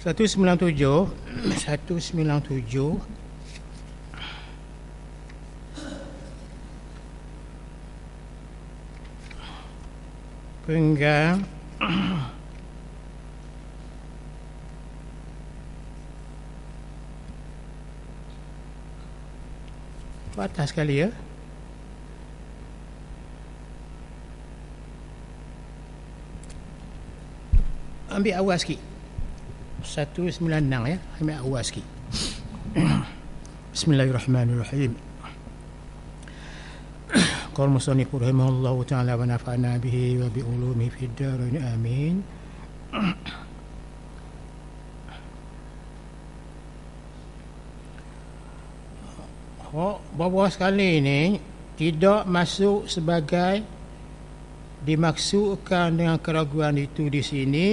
197 penggal atas sekali ya. Ambil awal sikit 196 ya, ambil awal sikit. Bismillahirrahmanirrahim. Qala musannif rahimahullahu ta'ala wa nafa'ana bihi wa bi ulumihi fid dharain amin. Bahawa sekali ini tidak masuk sebagai dimaksudkan dengan keraguan itu di sini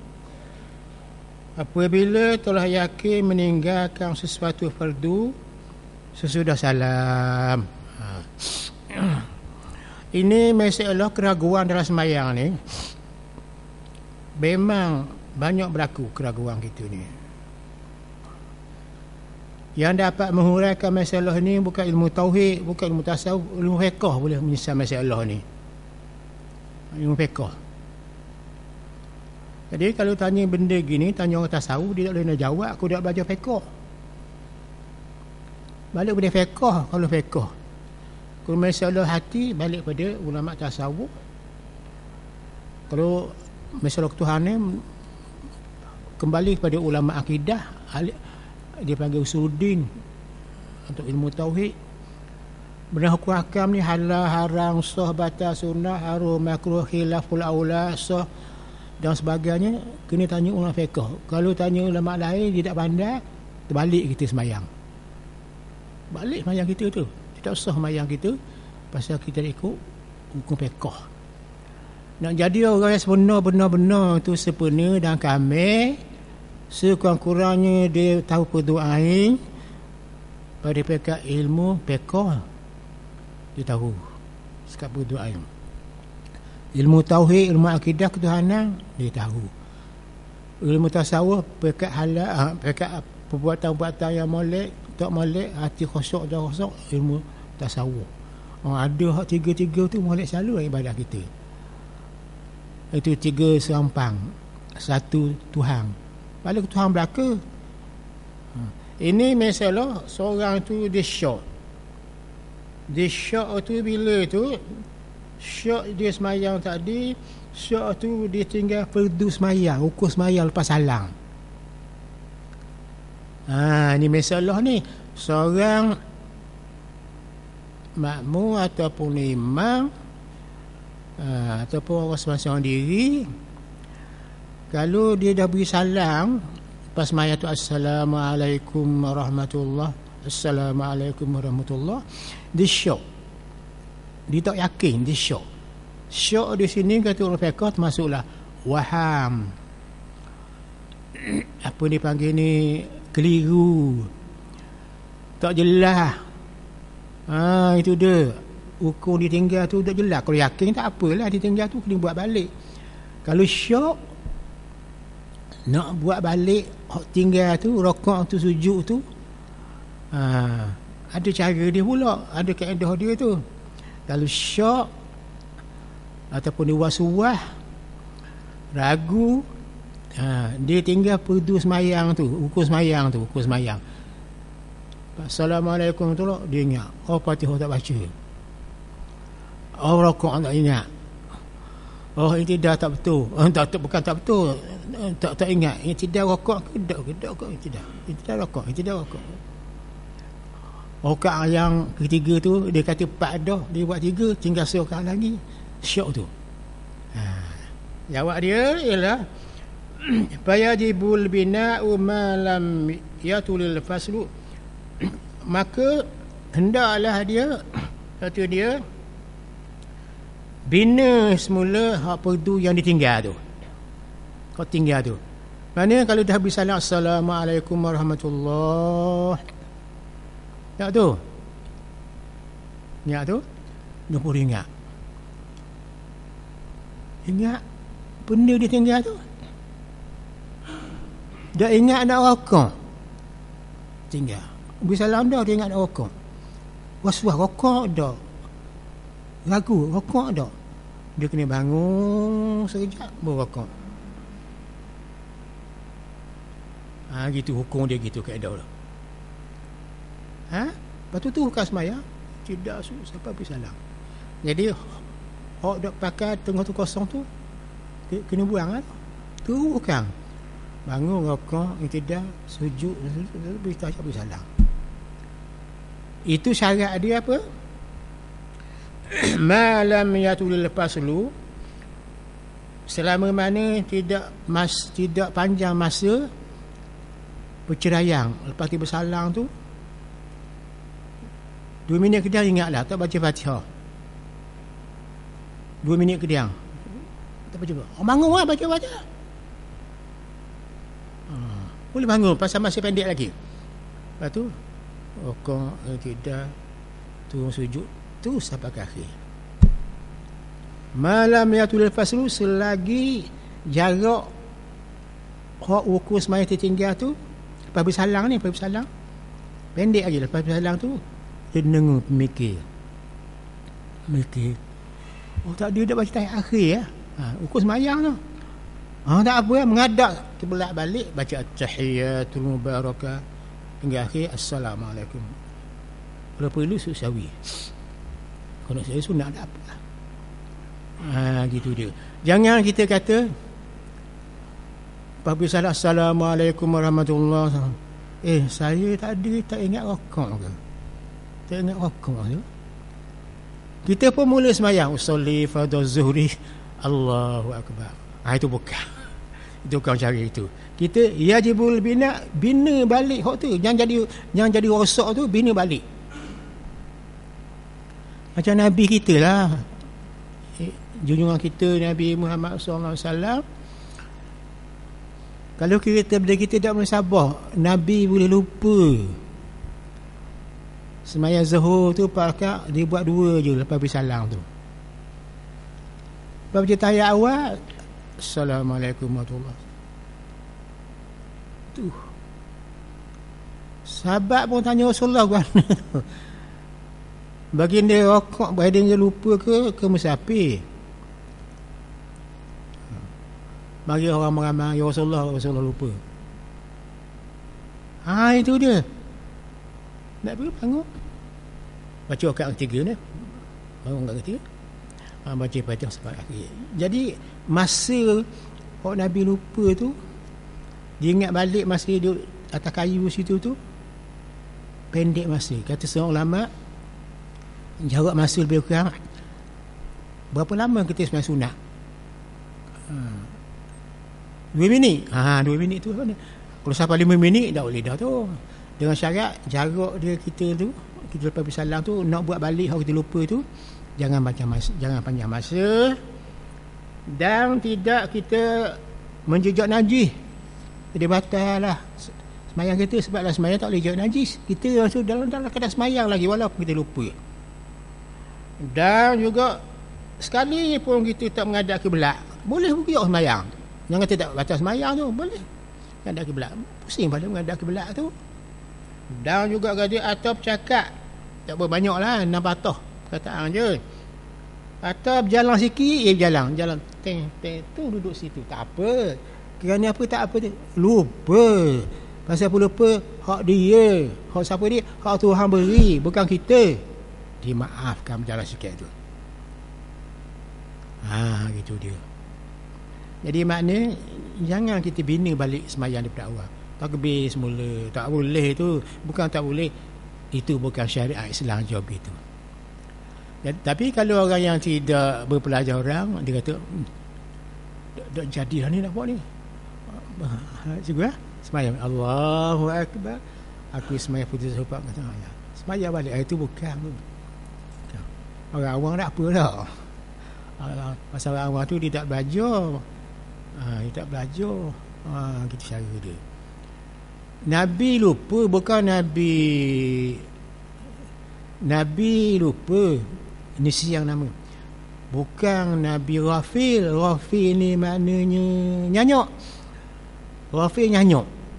apabila telah yakin meninggalkan sesuatu fardu sesudah salam. Ini masalah keraguan dalam sembahyang ni. Memang banyak berlaku keraguan kita ni. Yang dapat menghuraikan masalah ni bukan ilmu tauhid, bukan ilmu tasawuf, ilmu fiqh boleh menyelesaikan masalah ni. Ilmu fiqh. Jadi kalau tanya benda gini, tanya orang tasawuf, dia tak boleh nak jawab, aku dah belajar fiqh. Balik pada fiqh, kalau fiqh. Kalau masalah hati, balik pada ulama tasawuf. Kalau masalah ketuhanan, kembali kepada ulama akidah, dia panggil usuluddin untuk ilmu tauhid. Benda hukum hakam ni halal, haram, sah, batal, sunnah, haram, makruh, khilaful aula, sah dan sebagainya, kena tanya ulama fiqh. Kalau tanya ulama lain dia tak pandai, terbalik kita sembahyang. Balik sembahyang kita tu. Tak sah sembahyang kita pasal kita ikut hukum fiqh. Nak jadi orang yang sebenar-benar tu sempurna dan kamil, sekurang-kurangnya dia tahu perdoaan pada pekat ilmu fiqh, dia tahu sekat perdoaan. Ilmu tauhid, ilmu akidah ketuhanan, dia tahu. Ilmu tasawuf, pekat halal, pekat perbuatan-perbuatan yang molek, tak molek, hati khusyuk dan khusyuk, ilmu tasawuf. Ada hak tiga-tiga tu molek selalu ibadah kita. Itu tiga serampang, satu Tuhan. Balik Tuhan belaka. Ini masalah seorang tu dia syok. Dia syok tu bila tu syok dia semayang tadi, syok tu dia tinggal fardu semayang, ukur semayang lepas salam. Ini masalah ni. Seorang makmum ataupun imam ataupun orang sembahyang diri, kalau dia dah beri salam pas maya tu assalamualaikum warahmatullah, assalamualaikum warahmatullah, dia syok. Dia tak yakin, dia syok. Syok di sini kata orang fiqh termasuklah waham. Apa dia panggil ni, keliru, tak jelas. Itu dia. Hukum ditinggal tu tak jelas. Kalau yakin tak apalah, ditinggal tu kena buat balik. Kalau syok nak buat balik tinggal tu, rakaat tu, sujud tu, ada cara dia pula, ada kaedah dia tu. Kalau syok ataupun dia was-was, ragu, dia tinggal perdu semayang tu, ukur semayang tu, ukur semayang. Assalamualaikum tu lah, dia ingat, oh Fatihah tak baca, oh rakaat tak ingat, oh intidah tak betul, bukan tak betul, tak ingat, intidah rakaat ke tidak intidah rakaat. Rakaat yang ketiga tu dia kata 4 dah, dia buat 3, tinggal seorang lagi, syok tu. Jawab dia ialah fayajibul bina'u ma lam yatulil faslu, maka hendaklah dia, kata dia, bina semula hak perdu yang ditinggal tu. Kau tinggal tu. Mana kalau dah habis salam assalamualaikum warahmatullah, ingat tu, dia pun ingat benda dia tinggal tu. Dah ingat nak rokok. Tinggal. Bisa salam dah dia ingat nak rokok. Was-was rokok dah. Ragu rokok dah. Dia kena bangun sekejap berrokok. Gitu hukum dia gitu kaedah lah. Lepas tu bukan semayang. Tidak siapa pergi salam. Jadi hok dok pakai tengah tu kosong tu kena buang kan. Tu bukan. Bangun rokok, tidak sujud berita siapa pergi salam. Itu syarat dia apa? Malam yatul lepas lu, selama mana tidak panjang masa berceraian lepas tiba salam tu 2 minit kediang ingatlah tak baca Fatihah. 2 minit kediang tak baca. Bangun lah baca. Boleh bangun pasal masih pendek lagi. Lepas tu rokok tidak turun sujud tu sampai ke akhir. Malam yatul faslu, selagi jarak hak ukur semaya tertinggal tu lepas bersalang pendek lagi. Lepas bersalang tu dia dengar mikir tak dia dah baca tahiyat akhir ya. Ukur semayang tu tak apa menghadap kiblat balik baca at-tahiyatul mubarakah hingga akhir assalamualaikum. Kalau perlu sawi. Kalau saya sunat tak apa. Gitu dia. Jangan kita kata apabila salat assalamualaikum warahmatullahi wabarakatuh. Saya tadi tak ingat rokok ke? Tak ingat rokok tu. Kita pun mula semayang usolli fardhu zuhri Allahu akbar. Itu bukan. Itu bukan cara itu. Kita yajibul bina balik hak tu. Yang jadi rosak tu bina balik. Macam Nabi kita lah, junjungan kita Nabi Muhammad SAW. Kalau kita tak boleh sabar, Nabi boleh lupa. Semaya Zuhur tu pakak dia buat 2 je lepas bersalam tu. Lepas baca tahiyat awal, assalamualaikum warahmatullahi wabarakatuh. Sahabat pun tanya Rasulullah kan. Baginda rokok, baginda lupa ke musafir. Bagi orang meramai ya Rasulullah lupa. Itu dia. Nak pergi bangun. Baca rakaat ketiga ni. Bangun rakaat ketiga. Baca Fatihah sampai akhir. Jadi masa orang Nabi lupa tu, dia ingat balik masa dia duduk atas kayu situ tu pendek masa. Kata seorang ulama, jarak masa lebih kurang berapa lama kita sembahyang sunat? 2 minit. 2 minit tu mana? Kalau sampai 5 minit dah boleh dah tu. Dengan syarat jarak dia kita tu, kita lepas bersalam tu nak buat balik hak kita lupa tu, jangan panjang masa dan tidak kita menjejak najis. Jadi batal lah semayang kita, sebab dalam semayang tak boleh jejak najis. Kita masuk dalam keadaan semayang lagi walaupun kita lupa. Dan juga sekali pun kita tak menghadap kiblat, boleh juga semayang. Jangan kata tak batal semayang tu, boleh menghadap kiblat. Pusing pada menghadap kiblat tu. Dan juga gaji atau bercakap tak berbanyak lah, 6 patah perkataan je. Atau berjalan sikit, berjalan tu duduk situ, tak apa. Kerana apa tak apa tu, lupa. Pasal apa lupa? Hak dia, hak siapa dia? Hak Tuhan beri, bukan kita. Dimaafkan berjalan sikit tu. Gitu dia. Jadi maknanya jangan kita bina balik semayang daripada awal. Takbir semula, tak boleh tu. Bukan tak boleh, itu bukan syariat Islam jawab itu. Tapi kalau orang yang tidak berpelajar orang, dia kata dah jadilah ni nak buat ni. Juga semayang Allahu Akbar, aku semayang putih serupak kata semayang balik. Itu bukan tu. Orang awam tak apa dah. Pasal orang awam tu dia tak belajar. Dia tak belajar. Gitu cara dia. Nabi lupa, bukan Nabi lupa. Ini siang nama. Bukan Nabi Rafil. Rafil ni maknanya nyanyok. Rafil nyanyok.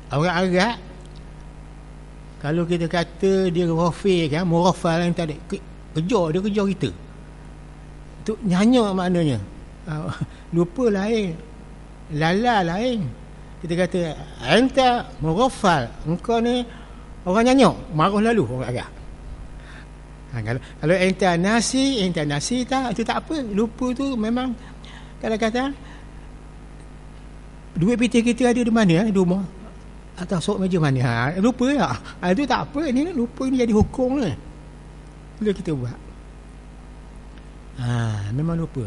Orang Arab, kalau kita kata dia ghafil kan, murafal yang tadi, kejar kita. Tu nyanyi maknanya. Lupa lain, lala lain. Kita kata anta murafal, engkau ni orang nyanyi, marah lalu orang Arab. Kalau anta nasi tak, itu tak apa. Lupa tu memang kadang-kadang duit piti kita ada di mana, di rumah atau sok meja mana, lupa tak. Itu tak apa, ni lupa ni jadi hukum ni. Boleh kita buat. Memang lupa.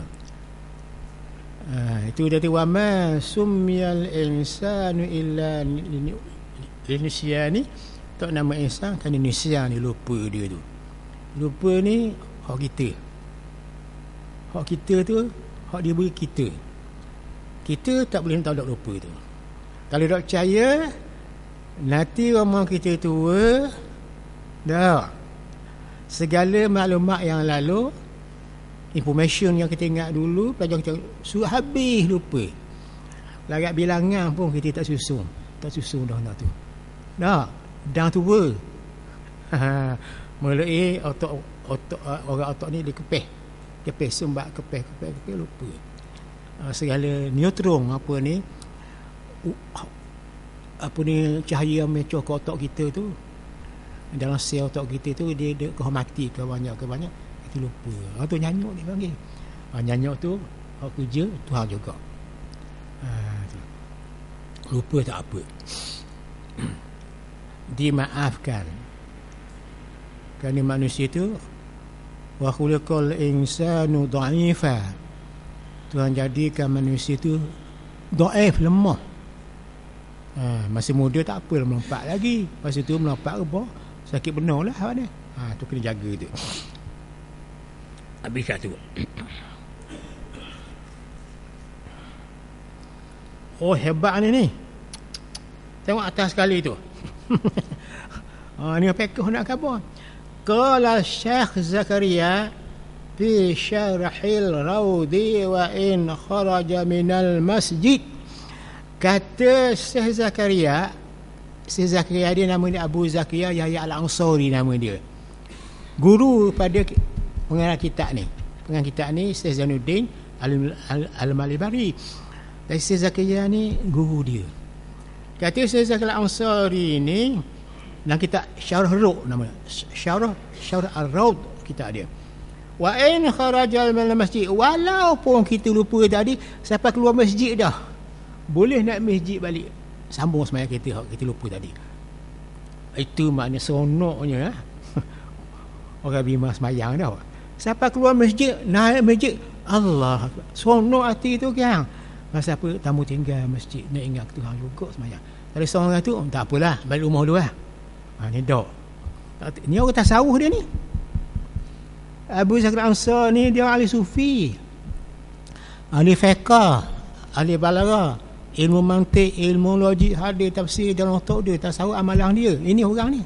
Itu dari wama sumyal insanu illa linisyani. Tak nama insan kan nisyan ni, lupa dia tu. Lupa ni hak kita. Hak kita tu hak dia beri kita. Kita tak boleh tahu tak lupa tu. Kalau tak percaya, nanti rumah kita tua dah segala maklumat yang lalu, information yang kita ingat dulu, pelajaran kita sudah habis lupa. Lagat bilangan pun kita tak susun dah tu. Dah tua. Mulai otak orang otak ni dikepeh sumbat kepeh lupa. Segala neutron apa ni cahaya yang mencur ke otak kita tu, dalam sel otak kita tu, dia kehormati ke banyak itu lupa. Tu nyanyuk dia panggil. Nyanyuk tu hak kerja Tuhan juga. Lupa tak apa. Dimaafkan. Kerana manusia tu wa khuliqal insanu dha'ifa. Tuhan jadikan manusia tu dhaif, lemah. Masih muda tak apa, melompat lagi. Lepas tu melompat rebah, sakit benar lah dia. Tu kena jaga tu. Habis satu. Oh, hebat ni. Tengok atas sekali tu. Ni pekoh nak khabar. Qala Syekh Zakaria fi syarhil Raudi wa in kharaja minal masjid. Kata Syekh Zakaria dia nama dia Abu Zakaria Yahya Al-Ansari nama dia. Guru pada pengarang kitab ni. Pengarang kitab ni Syekh Zainuddin Al-Malibari. Dan Syekh Zakaria ni guru dia. Kata Syekh Zakaria Al-Ansari ni, dan kita Syarah Raud nama Syarah Ar-Raud kitab dia. Wa in kharajal minal masjid, walaupun kita lupa tadi sampai keluar masjid dah, boleh nak masjid balik, sambung sembahyang kita lupa tadi. Itu makna seronoknya orang bima sembahyang dah. Sampai keluar masjid, naik masjid, Allah, seronok hati tu kan. Masa apa tamu tinggal masjid, nak ingat Tuhan juga sembahyang. Kalau seorang tu tak apalah, balik rumah dulu lah. Ni dok. Ni orang tasawuf dia ni. Abu Zakaria Ansar ni dia ahli sufi, ahli fiqh, ahli balaghah, ilmu mantik, ilmu logik, hadis, tafsir dalam otak dia, tasawuf amalan dia. Ini orang ni.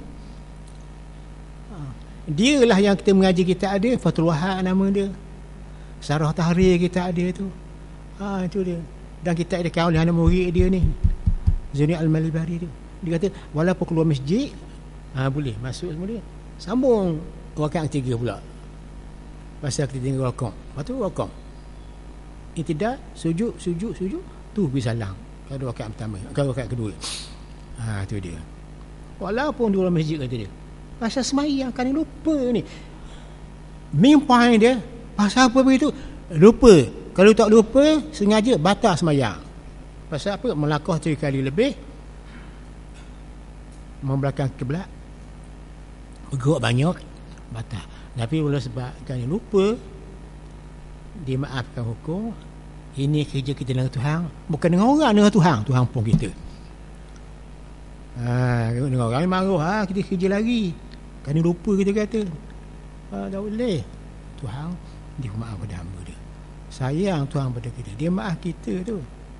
Dia lah yang kita mengaji kita ada Fathul Wahab nama dia. Syarah Tahrir kita ada tu. Itu dia. Dan kita ada kawan anak murid dia ni, Zainuddin Al-Malibari tu. Dia kata walaupun keluar masjid boleh masuk semua dia. Sambung rakaat 3 pula. Pasal kita tinggal rakaat. Lepas tu rakaat. Tidak sujud tu pergi salam. Kalau rakaat pertama, kalau rakaat kedua. Tu dia. Walaupun di dalam masjid kata dia. Pasal sembahyang kan lupa ni. Main point dia pasal apa begitu? Lupa. Kalau tak lupa sengaja batal sembahyang. Pasal apa? Melangkah 3 kali lebih, membelakang kiblat, bergerak banyak, batal. Tapi oleh sebabkan lupa, dimaafkan hukum. Ini kerja kita dengan Tuhan, bukan dengan orang, dengan Tuhan pun kita. Dengan orang marah, kita kerja lagi, kerana lupa kita kata. Tak boleh. Tuhan dia maaf pada hamba dia, sayang Tuhan pada kita, dia maaf kita tu.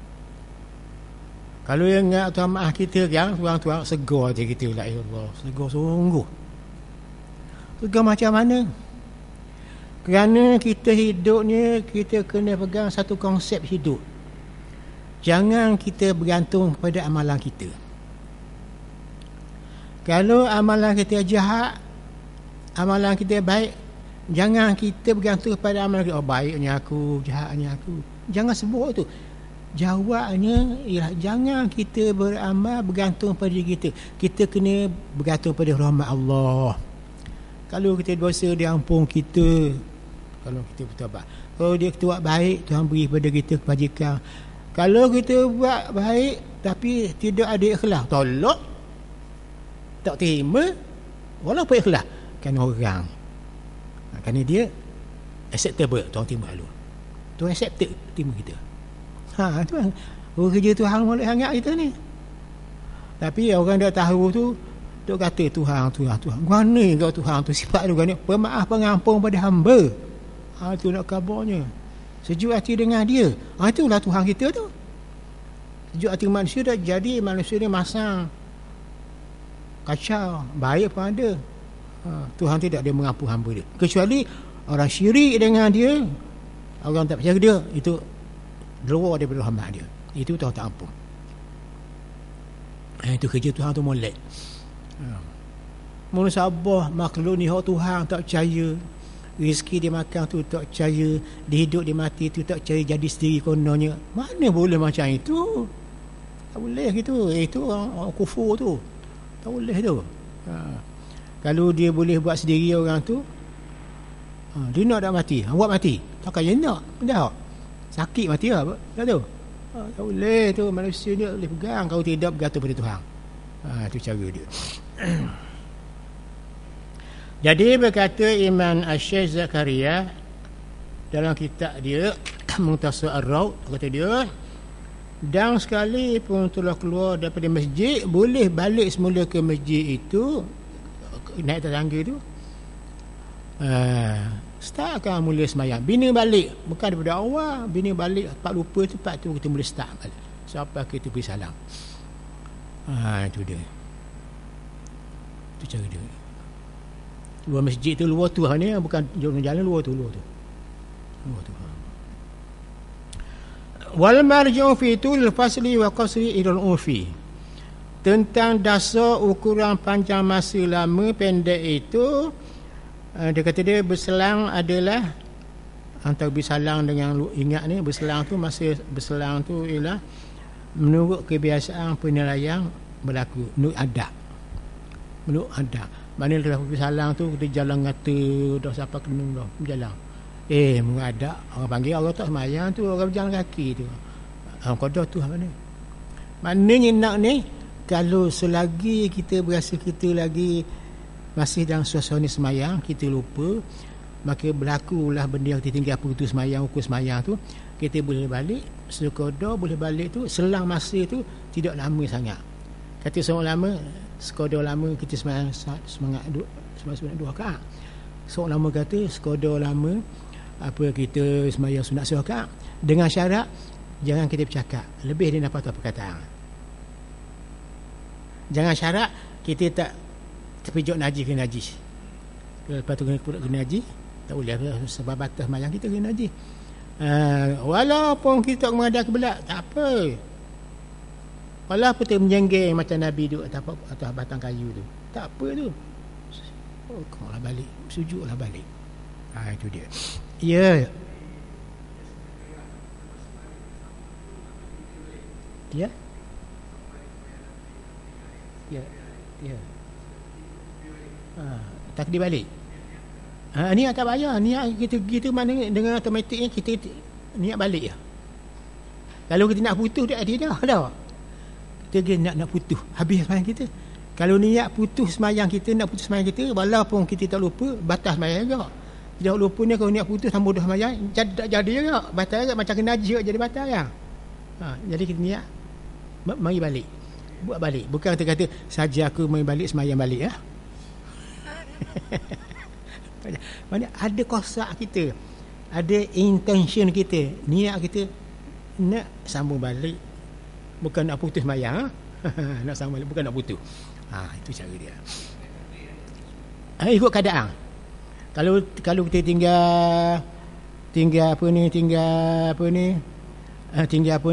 Kalau yang ingat Tuhan maaf kita kan, Tuhan segar je kita lah. Ya Allah, segar sungguh. Segar macam mana? Kerana kita hidupnya, kita kena pegang satu konsep hidup. Jangan kita bergantung kepada amalan kita. Kalau amalan kita jahat, amalan kita baik, jangan kita bergantung pada amalan kita. Oh, baiknya aku, jahatnya aku. Jangan sebut tu. Jawabnya ialah jangan kita beramal bergantung pada diri kita. Kita kena bergantung pada rahmat Allah. Kalau kita dosa, dia ampun kita. Kalau kita bertaubat. Kalau dia buat baik, Tuhan beri pada kita kebajikan. Kalau kita buat baik tapi tidak ada ikhlas, tolak, tak terima, walaupun ikhlas, kan orang, kerana dia acceptable, Tuhan terima dulu, Tuhan accepted, terima kita. Tuhan, kerja Tuhan molek sangat kita ni. Tapi orang dah tahu tu, duk kata Tuhan. Mana kau Tuhan tu, sifat tu kan, pemaaf pengampun pada hamba. Itu nak kabarnya. Sejuk hati dengan dia. Itulah Tuhan kita tu. Sejuk hati manusia dah jadi manusia ni masang kacau. Baik pun ada. Tuhan tidak dia mengampun hamba dia. Kecuali orang syirik dengan dia, orang tak percaya dia, itu luar daripada rahmat dia. Itu Tuhan tak ampun. Itu kerja Tuhan tu molek. Mun sabah makhluk ni hak Tuhan tak percaya. Rezeki dia makan tu tak percaya, dia hidup dia mati tu tak percaya, jadi sendiri kononnya. Mana boleh macam itu? Tak boleh gitu. Itu orang kufur tu. Tak boleh tu. Kalau dia boleh buat sendiri orang tu, dia nak mati, buat mati. Takkan dia nak. Dah. Sakit mati lah. Tak tahu. Tak boleh tu. Manusia ni boleh pegang. Kalau tidak bergantung pada Tuhan. Itu cara dia. Jadi berkata Imam Asy-Syaikh Zakaria dalam kitab dia Mukhtasar Ar-Raud, kata dia, dan sekali pun telah keluar daripada masjid, boleh balik semula ke masjid itu, naik tangga tu, startkan mula semayang, bina balik, bukan daripada awal, bina balik, tak lupa tempat tu kita boleh start balik sampai kita pergi salam. Itu dia, itu cara dia. Luar masjid tu, luar tu ni, bukan jalan luar tu. Wal marji'u fi tul fasli wa qasri ilal ufi. Tentang dasar ukuran panjang masa lama pendek itu, dia kata dia berselang adalah antara berselang dengan ingat ni, berselang tu, masa berselang tu ialah menurut kebiasaan penilaian berlaku, menurut adab. Mana lepas bersalang tu kita jalan ngata dah sampai kena dah berjalan. Mengadak orang panggil orang tak semayang tu, orang berjalan kaki tu. Orang Qadah tu mana? Maknanya nak ni, kalau selagi kita berasa kita lagi masih dalam suasana semayang, kita lupa, maka berlakulah benda yang kita tinggal putus semayang, ukur semayang tu, kita boleh balik. Sekadar boleh balik tu, selang masa tu tidak lama sangat. Kata seorang lama, sekadar lama kita semangat dua rakaat. Seorang lama kata sekadar lama apa kita sembahyang sunat serakaat, dengan syarat jangan kita bercakap lebih dari apa perkataan. Jangan syarat kita tak terpijak najis ke najis. Lepas tu kena najis, tak boleh sebab batas sembahyang kita kena najis. Walaupun kita tak menghadap kiblat, tak apa. Walaupun kita menjenggeng macam Nabi duduk atas batang kayu tu, tak apa tu. Kau balik, sujudlah balik. Itu dia. Ya. Ya. Ya. Ya. Takdir balik. Niat tak payah, niat kita mana dengan automatiknya kita niat balik ya. Kalau kita nak putus dia dah. Kita nak putus habis sembahyang kita. Kalau niat putus sembahyang kita, nak putus sembahyang kita, walaupun kita tak lupa, batas sembahyang juga. Tidak lupa ni kalau niat putus sama dah sembahyang, tak jadi juga. Batal juga, macam kena najis jadi batal kan. Jadi kita niat mari balik. Buat balik. Bukan kata saja aku mari balik sembahyang balik ya. Mana ada kosak kita, ada intention kita, niat kita nak sambung balik, bukan nak putus sembahyang. Nak sambung balik, bukan nak putus. Itu cara dia. Ikut keadaan. Kalau kita tinggal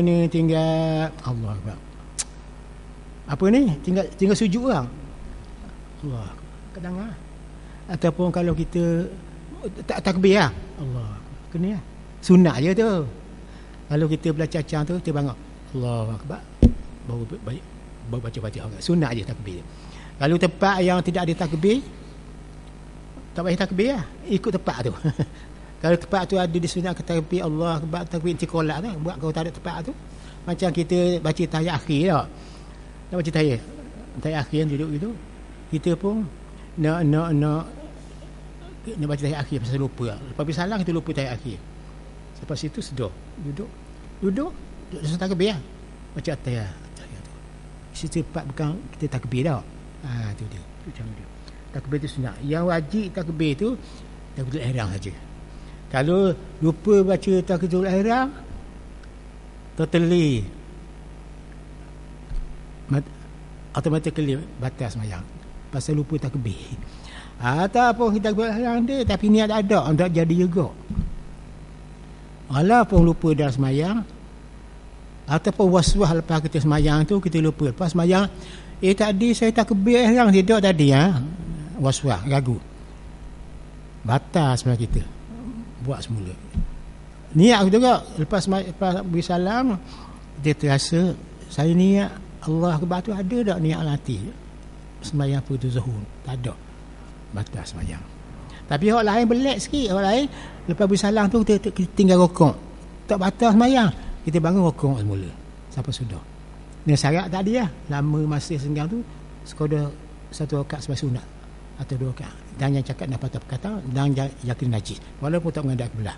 Allah Akbar. Tinggal sujud orang. Allah kadang ataupun kalau kita tak takbir lah, Allah kena lah. Sunat je tu. Kalau kita belajar tu kita bangun Allahu akbar baru baca Fatihah. Sunat je takbir. Kalau tempat yang tidak ada takbir, tak payah takbir lah, ikut tempat tu. Kalau tempat tu ada disunat ke takbir Allah akbar, takbir intiqalah tu, buat kalau tak ada tempat tu, macam kita baca tahiyat akhir tak? Nak baca tahiyat akhir yang duduk gitu, kita pun nak baca tahiyat akhir pasal lupa. Lepas salam kita lupa tahiyat akhir. Lepas itu sedar, duduk takbir lah. Baca tahiyat tu. Situ tempat bukan kita takbir tak? Tu dia. Tu cara dia. Takbir tu sunat. Yang wajib takbir tu takbiratul ihram saja. Kalau lupa baca takbiratul ihram, totally automatically batal sembahyang pasal lupa takbir. Ataupun kita takbiratul ihram dia tapi niat ada, tak jadi juga. Walaupun lupa dalam sembahyang, ataupun was-was lepas kita sembahyang tu kita lupa lepas sembahyang, tadi saya takbir ihram tidak tadi was-was ragu, batal sembahyang kita, buat semula. Niat juga lepas beri salam dia terasa saya niat Allah akbar tu ada tak niat hati sembahyang apa tu zuhur, tak ada, batal sembahyang. Tapi orang lain belat sikit, orang lain lepas beri salam tu kita tinggal rokok, tak batal sembahyang, kita bangun rokok semula sampai sudah. Ni syarat tadi lah, lama masa senggang tu sekadar satu rakaat sebagai sunat atau 2 rakaat, dan yang cakap nak patah perkata dan yakin najis walaupun tak menghadap kiblat.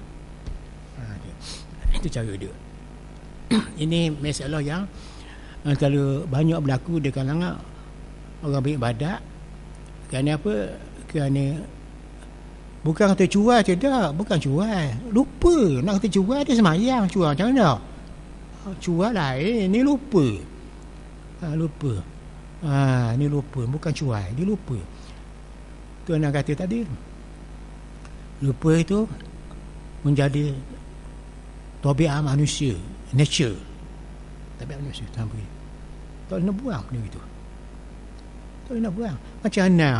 Itu cara dia. Ini masalah yang kalau banyak berlaku di kalangan orang beribadat. Kerana apa? Kerana bukan kata cuai, tidak, bukan cuai, lupa. Nak kata cuai dia semayang, cuai macam mana? Cuai lain, ni lupa. Lupa. Ni lupa, bukan cuai, dia lupa. Tuan nak kata tadi, lupa itu menjadi tabiat manusia, nature. Tabiat manusia, tak boleh. Tak boleh nak buang benda itu. Tak boleh nak buang. Macam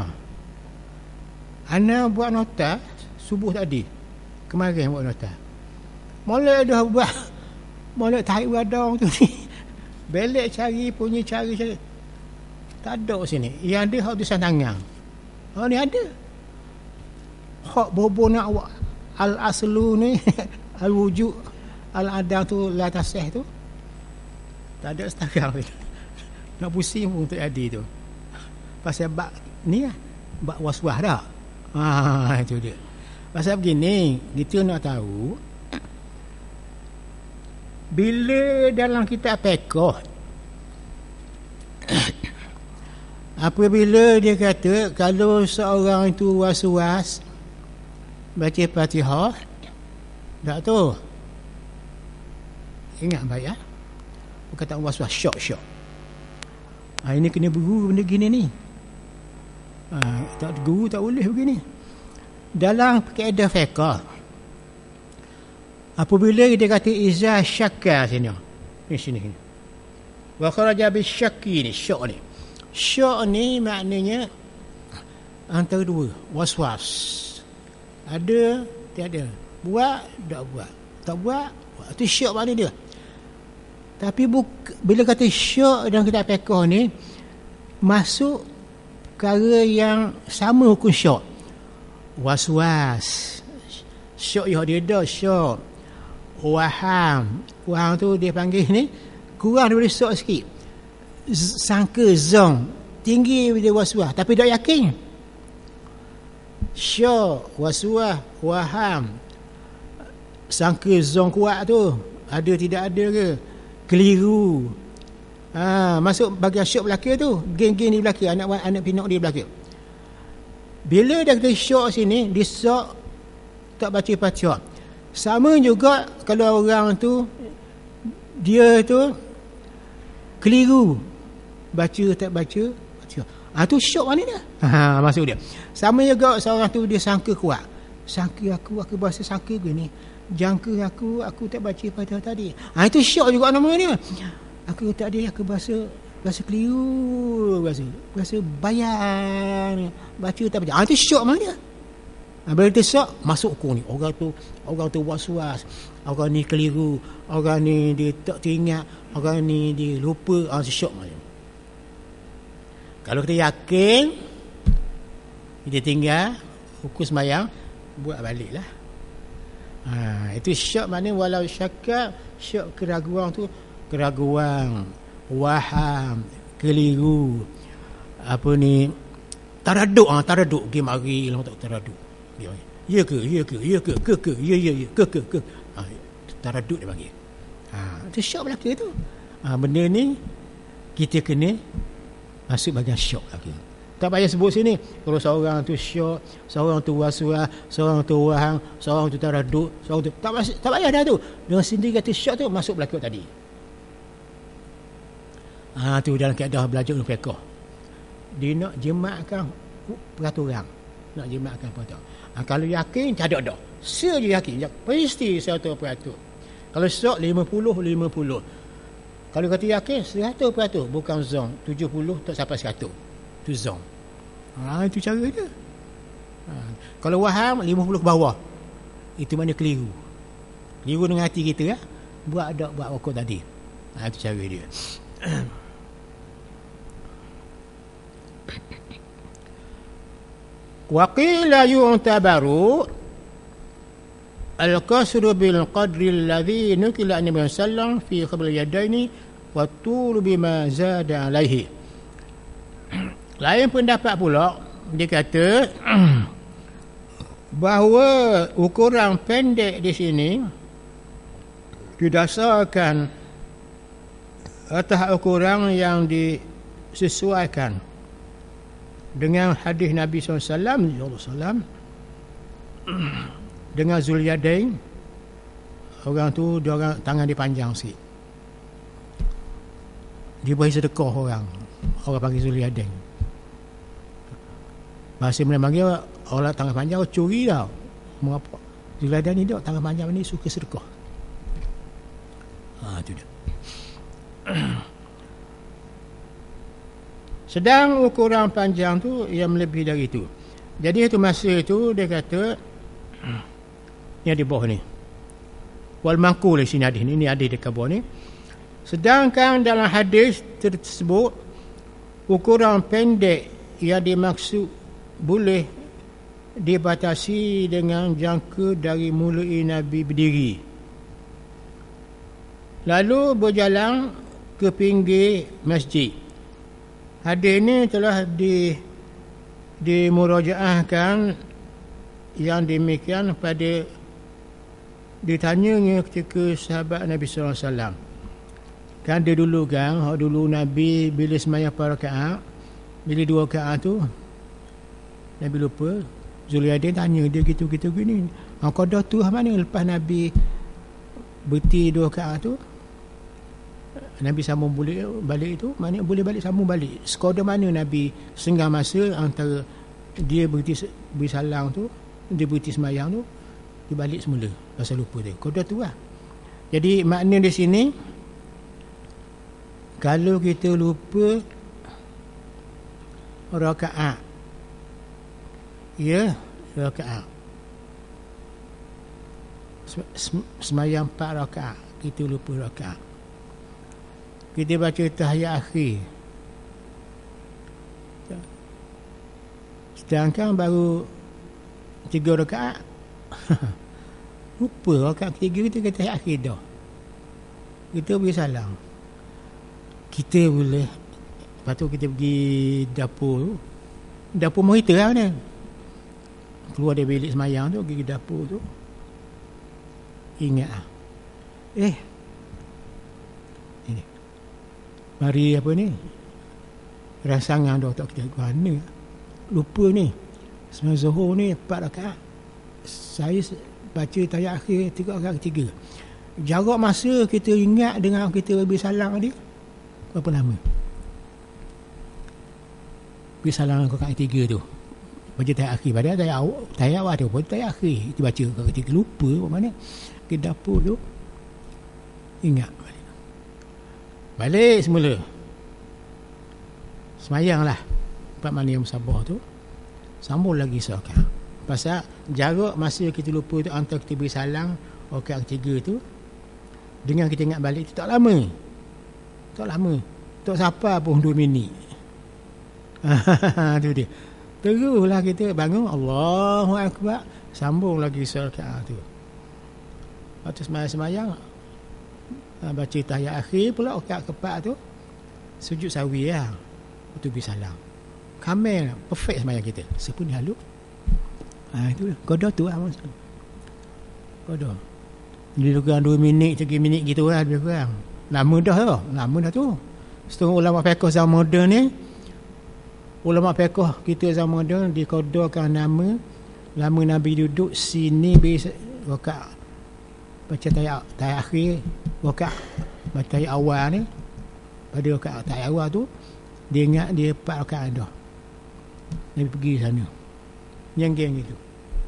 Ana buat nota subuh tadi, kemarin buat nota. Molek dah buat, molek tarik badang tu ni. Belek cari punya cari. Tak ada sini. Yang ada hak tulisan tangan. Oh ni ada. Hak bobo nak buat al-aslu ni, al-wujud, al-adam tu, la tasih tu. Tak ada sekarang. Nak pusing pun untuk jadi tu. Pasal bab ni lah, bab was-was dah. Itu dia. Pasal begini, kita nak tahu bila dalam kitab fiqh apabila dia kata kalau seorang itu was-was baca Fatihah, tak tu ingat baik bukan tak was-was, syok. Ini kena berguru benda gini ni. Tak guru tak boleh begini. Dalam kaedah fiqh apabila dia kata iza syakka sini wa kharaja bisyakki ni, syok ni maknanya antara dua, was-was, ada tiada, buat tak buat, tak buat, itu syok makna dia. Tapi bila kata syok dalam kitab fiqh ni masuk perkara yang sama hukum syok. Was-was, syok yang dia dah syok. Waham tu dia panggil ni kurang daripada syok sikit. Sangka zong tinggi dia was-was tapi tak yakin. Syok, was-was, waham, sangka zong kuat tu ada tidak ada ke, keliru. Masuk bahagian syok belakang tu, geng-geng di belakang, anak pinak di belakang. Bila dah kata syok sini, dia syok tak baca Fatihah. Sama juga kalau orang tu dia tu keliru baca tak baca Fatihah. Tu syok mana dia? Maksud dia. Sama juga seorang tu dia sangka kuat. Sangka aku bahasa sangka gini. Jangka aku tak baca Fatihah tadi. Itu syok juga nama dia. Aku tak ada, aku bahasa Rasa keliru, rasa bayang, baca tak baca. Itu syok mana? Bila kita syok, masuk hukum ni. Orang tu was-was, orang ni keliru, orang ni dia tak teringat, orang ni dia lupa. Syok mana? Kalau kita yakin, kita tinggal hukum sembahyang, buat balik lah. Itu syok mana? Walau syakak, syok keraguan tu, keraguan, waham, keliru, taraduk. Pergi mari lah tak taraduk. Ya ke taraduk dia panggil. Itu syok belaka tu. Benda ni kita kena masuk bahagian syok lagi. Tak payah sebut sini. Kalau seorang tu syok, seorang tu was-was, seorang tu waham, seorang tu taraduk, seorang tu tak payah dah tu. Dengan sendiri kata syok tu masuk belaka tadi. Tu dalam keadaan belajar ilmu fiqh. Dia nak jemaahkan peraturan. Kalau yakin, tak ada dah. Saya je yakin. Pasti 100%. Kalau sok 50. Kalau kata yakin, 100%. Bukan zon. 70 tak sampai 100. Itu zon. Itu cara dia. Kalau waham, 50 ke bawah. Itu mana keliru. Keliru dengan hati kita. Buat rokok tadi. Itu cara dia. Wa qila yu'tabaru al-qasru bil qadri alladhi nukila an Nabi sallallahu fi qabl yadaini wa tul bima zada alaihi. Lain pendapat pula dia kata bahawa ukuran pendek di sini didasarkan atas ukuran yang disesuaikan dengan hadis Nabi SAW dengan Zulyadain. Orang tu dia orang tangan dia panjang sikit, dia beri sedekah orang panggil Zulyadain. Bahasa Melayu panggil orang tangan panjang curi tau. Mengapa Zulyadain ni dia tangan panjang ni suka sedekah. Tu dia. Sedang ukuran panjang tu yang melebihi dari itu. Jadi itu masa itu dia kata ni di bawah ni. Wal mangkul di sini hadis ni hadis dekat bawah ni. Sedangkan dalam hadis tersebut ukuran pendek yang dimaksud boleh dibatasi dengan jangka dari mulai Nabi berdiri lalu berjalan ke pinggir masjid. Hadis ini telah dimurajaahkan yang demikian pada ditanyanya ketika sahabat Nabi SAW. Kan dia dulu Nabi bila sembahyang 4 rakaat, bila 2 rakaat tu Nabi lupa. Zulyadain tanya dia gitu gini. Qada tu mana lepas Nabi berhenti 2 rakaat tu? Nabi sambung balik itu, mana boleh balik sambung balik. Sekadar mana Nabi senggang masa antara dia berhenti bersalang tu, dia berhenti sembahyang tu, dia balik semula pasal lupa dia. Qada tu lah. Jadi makna di sini kalau kita lupa rakaat, rakaat sembahyang 4 rakaat, kita lupa rakaat, kita baca tahiyat akhir, sedangkan baru 3 rakaat lupa rakaat ketiga, kita kata tahiyat akhir dah, kita beri salam, kita boleh. Lepas tu kita pergi dapur monitor lah mana, keluar dari bilik semayang tu, pergi dapur tu, ingat ini mari rangsangan dah tak kita mana, lupa ni sembahyang zuhur ni 4 rakaat, saya baca tahiyat akhir 3 rakaat ketiga. Jarak masa kita ingat dengan kita beri salam tadi berapa lama? Beri salam rakaat ketiga tu, baca tahiyat akhir, padahal tahiyat awal tu pun tahiyat akhir kita baca rakaat ketiga, lupa mana ke dapur tu, ingat balik semula. semayanglah 4 malam musabah tu, sambung lagi serakah. Pasal jarak masa kita lupa tu antara kita beri salam rakaat ketiga tu dengan kita ingat balik tu tak lama. Tak sampai pun 2 minit. Tu dia. Teruslah kita bangun, Allahu Akbar, sambung lagi serakaat tu. Lepas tu semayang baca tahiyat akhir pula rakaat keempat tu sujud sawi lah. Lepas tu beri salam. Kamil, perfect semayang kita. Sepun halus. Itu qada tu lah maksud. Qada. Lebih kurang 2 minit, 3 minit gitu lah lebih kurang. Lama dah tu. Setengah ulama fiqh zaman moden ni, ulama fiqh kita zaman moden diqadakan nama lama Nabi duduk sini beri rakaat baca tahiyat akhir, rakaat baca tahiyat awal ni. Pada rakaat tahiyat awal tu dia ingat dia 4 rakaat dah. Nabi pergi sana. Geng-geng gitu.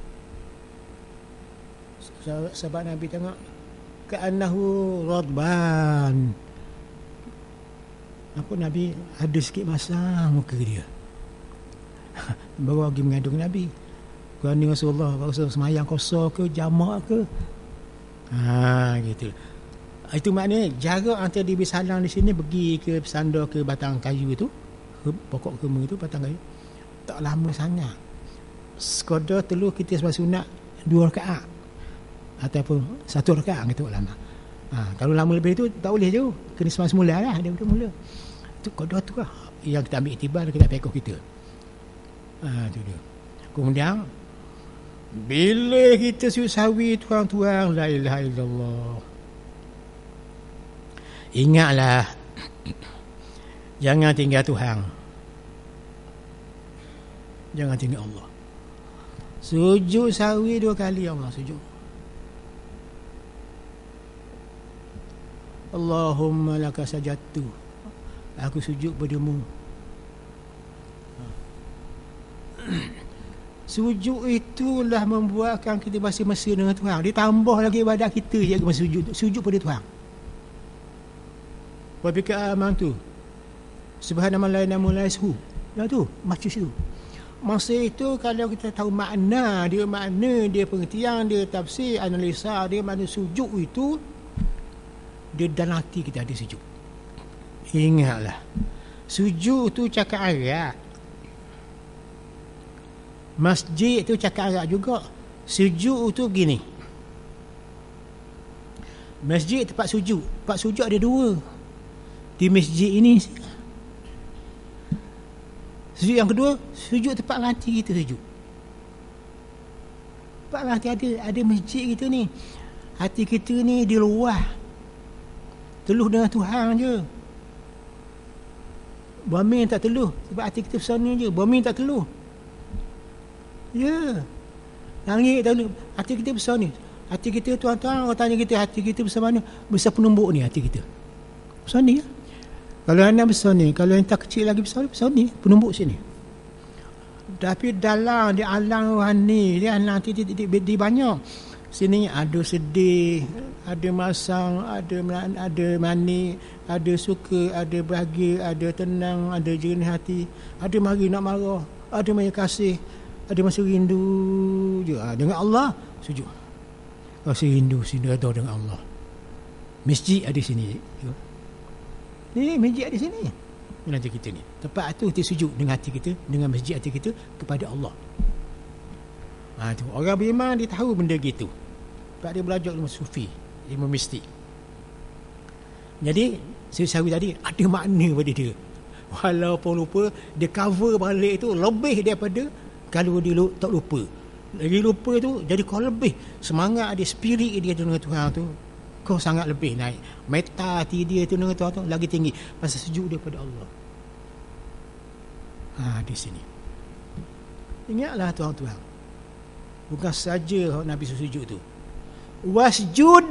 Sebab Nabi tengok ka'annahu radban. Apa Nabi ada sikit masa muka dia. Baru pergi mengandung Nabi. Kerana Rasulullah semayang kosor ke jamak ke. Gitu. Itu maknanya jarak antara dia bersalam di sini pergi ke bersandar ke batang kayu tu, pokok kema tu, batang kayu, tak lama sangat. Sekadar telur kita sebab sunat 2 rakaat ataupun 1 rakaat gitu lama. Kalau lama lebih tu tak boleh je, kena semula lah dia mula. Itu qada tu lah yang kita ambil iktibar kita fiqh kita. Tu dia. Kemudian bila kita sujud sawi tuan-tuan, la ilaha illallah, ingatlah jangan tinggal Tuhan, jangan tinggal Allah. Sujud sawi 2 kali Allah sujud. Allahumma laka sajadtu, aku sujud padamu. Sujud itulah membuatkan kita masih mesra dengan Tuhan. Ditambah lagi ibadat kita je masa sujud pada Tuhan. Wa bika amantu subhanallah la ilaha illa hu. Tu macam situ. Masa itu kalau kita tahu makna dia, pengertian dia, tafsir, analisa dia, makna sujud itu, dia dalam hati kita ada sujud. Ingatlah, sujud tu cakap Arab, masjid tu cakap Arab juga. Sujud tu begini, masjid tempat sujud ada 2 di masjid ini. Sujud yang kedua, sujud tempat hati kita sujud. Tempat hati ada masjid kita ni. Hati kita ni di luar, teluh dengan Tuhan je. Bumi tak teluh sebab hati kita bersama je. Bumi tak teluh. Ya. Langit tak teluh, hati kita bersama ni. Hati kita, tuan-tuan, orang tanya kita, hati kita bersama mana? Besar penumbuk ni hati kita. Besar ni ya. Kalau anak besar ni, kalau yang tak kecil lagi besar ni, penumbuk sini. Tapi dalam di alam rohani dia nanti di banyak. Sini ada sedih, ada masang, ada manis, ada suka, ada bahagia, ada tenang, ada jernih hati, ada mari nak marah, ada maya kasih, ada masa rindu je. Dengan Allah sujud. Rasa rindu sini ada dengan Allah. Masjid ada sini. Ni masjid ada sini. Nanti kita ni. Tempat tu kita sujud dengan hati kita, dengan masjid hati kita kepada Allah. Tu orang beriman dia tahu benda gitu. Sebab dia belajar ilmu sufi, ilmu mistik. Jadi sawi tadi ada makna pada dia. Walaupun lupa, dia cover balik tu lebih daripada kalau dia tak lupa. Lagi lupa tu jadi kau lebih semangat dia, spirit dia dengan Tuhan tu, kau sangat lebih naik. Meta hati dia tu dengan Tuhan tu lagi tinggi pasal sujud dia pada Allah. Di sini. Ingatlah tuan-tuan, bukan saja Nabi sujud tu. Wasjud.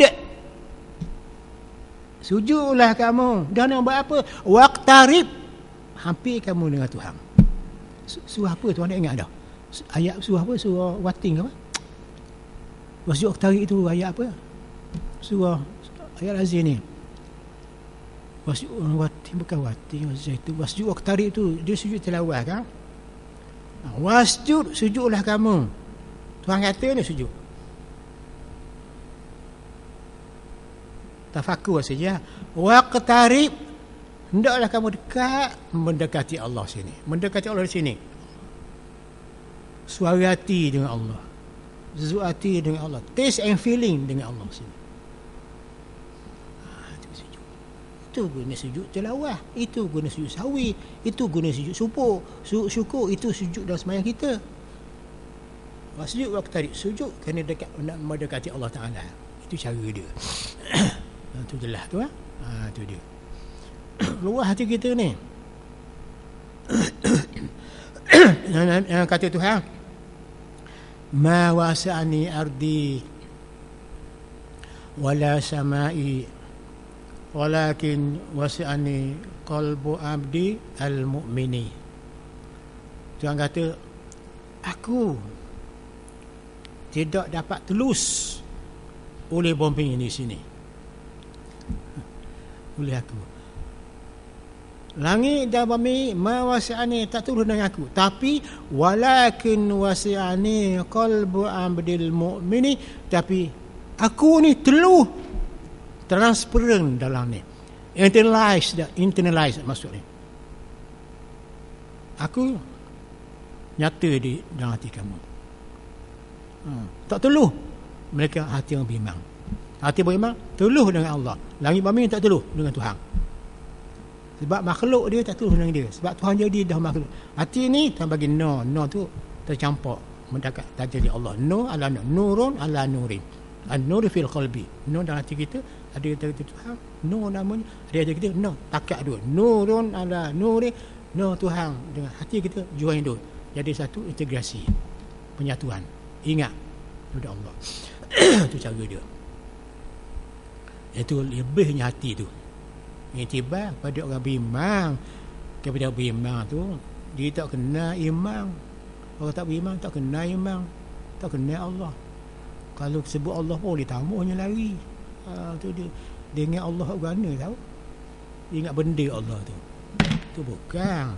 Sujudlah kamu. Dan nak buat apa? Waqtarib. Hampir kamu dengan Tuhan. Surah apa tuan nak ingat dah? Ayat surah apa? Surah Wating apa? Wasjud waqtarib itu ayat apa? Surah ayat Aziz ni. Wasjud wati bukan wati itu wasjud waqtarib tu dia sujud tilawah kan. Wasjud sujudlah kamu. Tuhan kata ni sujud. Tafakur saja. Waqtarib, hendaklah kamu dekat mendekati Allah sini. Mendekati Allah di sini. Suara hati dengan Allah. Zuzuk hati dengan Allah. Taste and feeling dengan Allah sini. Itu sujud. Itu guna sujud tilawah. Itu guna sujud sawi. Itu guna sujud syukur. Itu sujud dalam sembahyang kita. Wasjud waqtarib, sujud kerana dekat nak mendekati Allah Taala. Itu cara dia. Itu jelas tu itu dia. Luah hati kita ni. Yang kata Tuhan, ma wasa'ani ardi wala samai walakin wasa'ani qalbu abdi al-mu'mini. Tuhan kata, aku tidak dapat telus oleh bumi ini sini. Oleh aku. Langit dan bumi mawasi'ani tak turun dengan aku. Tapi walakin wasi'ani qalbu abdil mu'mini. Tapi aku ni teluh transparent dalam ni. Internalize maksudnya. Aku nyata di dalam hati kamu. Tak teluh. Mereka hati yang bimbang. Hati beriman teluh dengan Allah. Langit bumi tak teluh dengan Tuhan. Sebab makhluk dia tak teluh dengan dia. Sebab Tuhan jadi dah makhluk. Hati ni Tuhan bagi no tu tercampur mendekat jadi Allah. No ala no, nurun ala nurin. An-nur fil qalbi. No dalam hati kita ada kata Tuhan. No namanya ada kita no takat dua. Nurun ala nurin. No Tuhan dengan hati kita join dua. Jadi satu integrasi. Penyatuan. Ingat kepada Allah. Itu cara dia. Itu lebihnya hati tu. Iktibar pada orang beriman. Kepada beriman tu dia tak kenal iman. Orang tak beriman tak kenal iman. Tak kenal Allah. Kalau sebut Allah pun dia tamunya lari. Tu dia. Dia ingat Allah gana tahu. Dia ingat benda Allah tu. Tu bukan.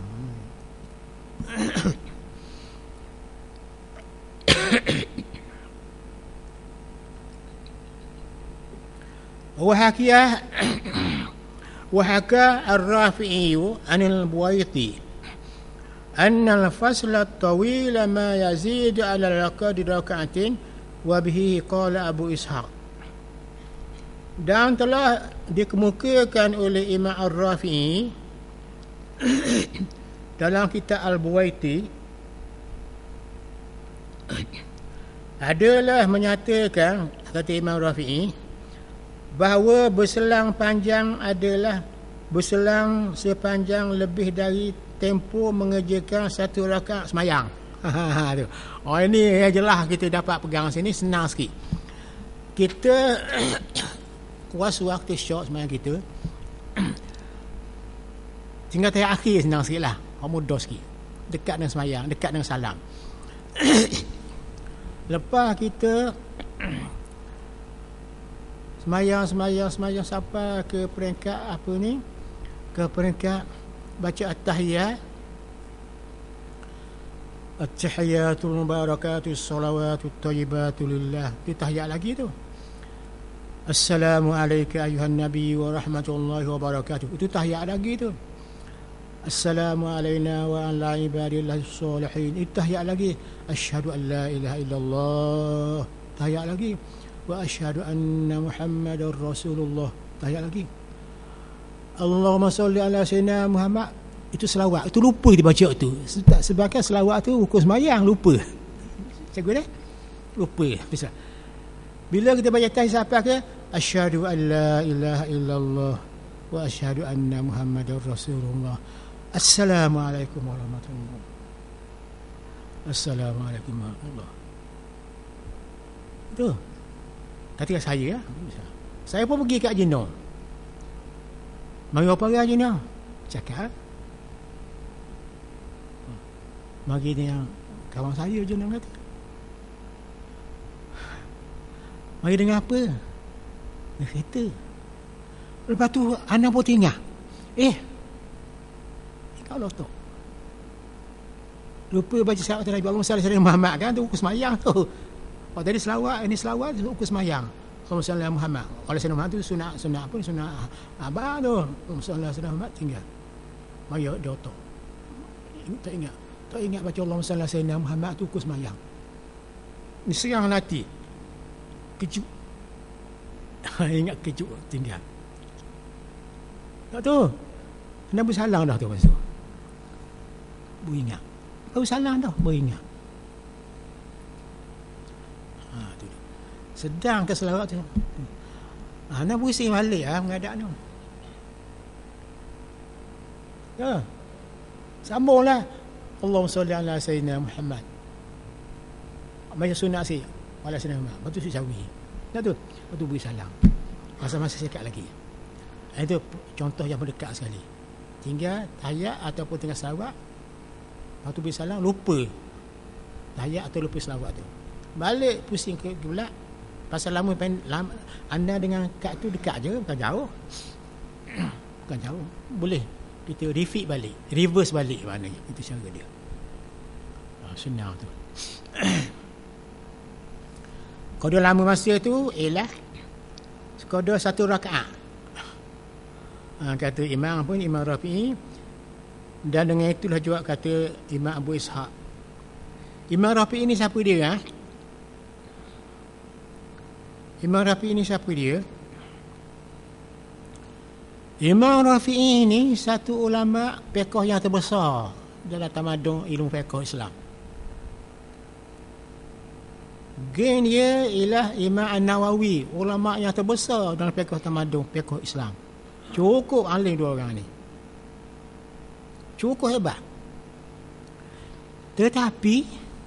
وحكى الرافعي عن البويطي أن الفصل الطويل ما يزيد على ركعتين وبه قال أبو إسحاق. Dan telah dikemukakan oleh Imam Ar-Rafi'i dalam kitab Al-Buwaiti adalah menyatakan, kata Imam Rafi'i, bahawa berselang panjang adalah berselang sepanjang lebih dari tempoh mengerjakan satu rakaat semayang. Ini yang jelas kita dapat pegang sini, senang sikit. Kita kuasa waktu short semayang kita. Tinggal tahiyat akhir senang sikit lah. Mudah sikit. Dekat dengan semayang, dekat dengan salam. Lepas kita semayang sampai ke peringkat apa ni? Ke peringkat baca at-tahiyat. At-tahiyatul mubarakatus salawatut thayyibatu lillah. Itu tahiyat lagi tu. Assalamu alayka ayuhan nabi wa rahmatullahi wa barakatuh. Itu tahiyat lagi tu. Assalamu alayna wa ala ibadillahi sholihin. Itu tahiyat lagi. Asyhadu an la ilaha illallah. Tahiyat lagi. Wa asyhadu anna Muhammadar Rasulullah. Tahiyat lagi. Allahumma salli ala sayyidina Muhammad. Itu selawat. Itu lupa kita baca tu. Sebagai selawat tu hukum sembahyang lupa. Cikgu dah? Lupa. Bisa. Bila kita baca tahiyat sampai ke asyhadu an la ilaha illallah wa asyhadu anna Muhammadar Rasulullah. Assalamualaikum warahmatullahi wabarakatuh. Assalamualaikum warahmatullahi wabarakatuh. Itu. Kata saya, saya pun pergi kat Jenong. Mari apa dia Jenong? Cakap. Mari dia kawan saya Jenong kata. Mari dengan apa? Dia kata. Lepas tu anak pun tinggal. kalau tu lupa baca salawat Nabi Allahumma salli ala Muhammad kan, tu ukur semayang tu. Oh tadi selawat, ini selawat tu ukur semayang. Allahumma salli ala Muhammad. Oleh Sayyidina Muhammad tu sunat apa sunat abang tu. Allahumma salli ala Sayyidina Muhammad tinggal. Maya dia otak. Tak ingat baca Allahumma salli ala Sayyidina Muhammad tu ukur semayang. Ni serang hati. Kejut. Ingat kejut tinggal. Tak tu. Nabi salang dah tu masa. Beringat. Baru salah dah, beringat. Tu. Sedang ke selawat tu. Nak pusing balik mengadap tu. Ya. Sambunglah. Allahumma salli ala Sayyidina Muhammad. Baca sunat si. Ala Sayyidina Muhammad. Lepas tu si cawi. Tak tu. Lepas tu beri salam. Masa-masa sekat lagi. Itu contoh yang mendekat sekali. Tinggal tahiyat ataupun tengah selawat. Lepas tu beri salam, lupa tahiyat atau lupa selawat tu. Balik pusing ke kiblat. Pasal lama anda dengan kad tu dekat je, bukan jauh. Bukan jauh. Boleh kita refit balik, reverse balik maknanya. Itu cara dia. Senang tu. Qada lama masa tu ialah qada 1 rakaat. Kata Imam pun, Imam Rafi'i. Dan dengan itulah juga kata Imam Abu Ishaq. Imam Rafi'i ni siapa dia? Imam Rafi'i ni siapa dia? Imam Rafi'i ni satu ulama fiqh yang terbesar dalam tamadun ilmu fiqh Islam. Gen dia ialah Imam An-Nawawi, ulama yang terbesar dalam fiqh tamadun fiqh Islam. Cukup alim dua orang ni. Cukup hebat. Tetapi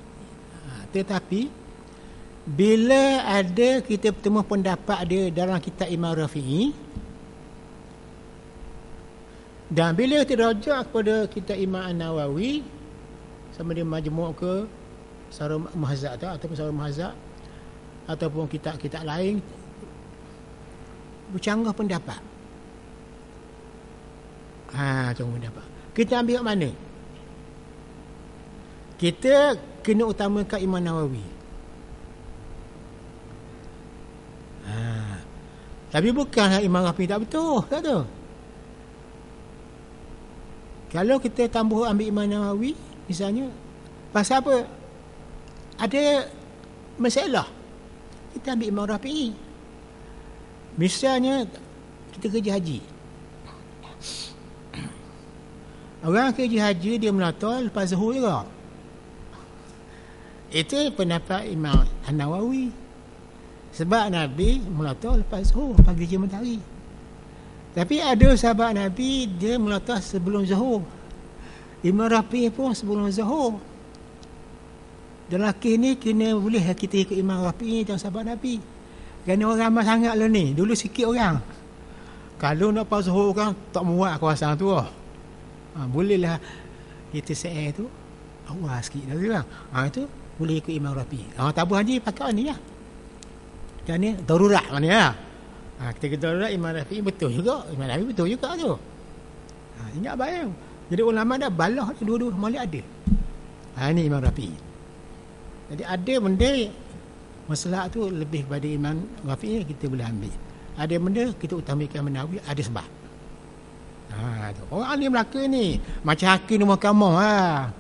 bila ada kita bertemu pendapat dia dalam kitab Imam Rafi'i, dan bila kita rujuk kepada kitab Imam An-Nawawi, sama dia Majmu' ke Sarah Muhazzab ataupun Sarah Muhazzab ataupun kitab-kitab lain, bercanggah pendapat. Canggah pendapat. Kita ambil mana? Kita kena utamakan Imam Nawawi. Tapi bukanlah Imam Rafi'i tak betul, tak tu. Kalau kita tambah ambil Imam Nawawi misalnya, pasal apa? Ada masalah. Kita ambil Imam Rafi'i. Misalnya kita kerja haji. Orang kerja haji dia melata lepas zuhur juga. Itu pendapat Imam An-Nawawi. Sebab Nabi melata lepas zuhur, pagi je matahari. Tapi ada sahabat Nabi dia melata sebelum zuhur. Imam Rafi'i pun sebelum zuhur. Dan laki ni kena boleh kita ikut Imam Rafi'i dan sahabat Nabi. Kerana orang ramai sangat lah ni. Dulu sikit orang. Kalau nak pas zuhur orang tak muat kawasan tu lah. Bolehlah kita share tu awal sikit dah orang. Itu boleh ikut Imam Rafi'i. Tabung haji pakai ni lah. Dan ni darurat mana lah. Kita kata darurat Imam Rafi'i betul juga. Imam Rafi'i betul juga tu. Ingat bayang. Jadi ulama dah balah dua-dua malik ada. Ini Imam Rafi'i. Jadi ada benda masalah tu lebih pada Imam Rafi'i kita boleh ambil. Ada benda kita utamakan Nawawi, ada sebab. Tu. Orang ni Melaka ni macam hakim di mahkamah.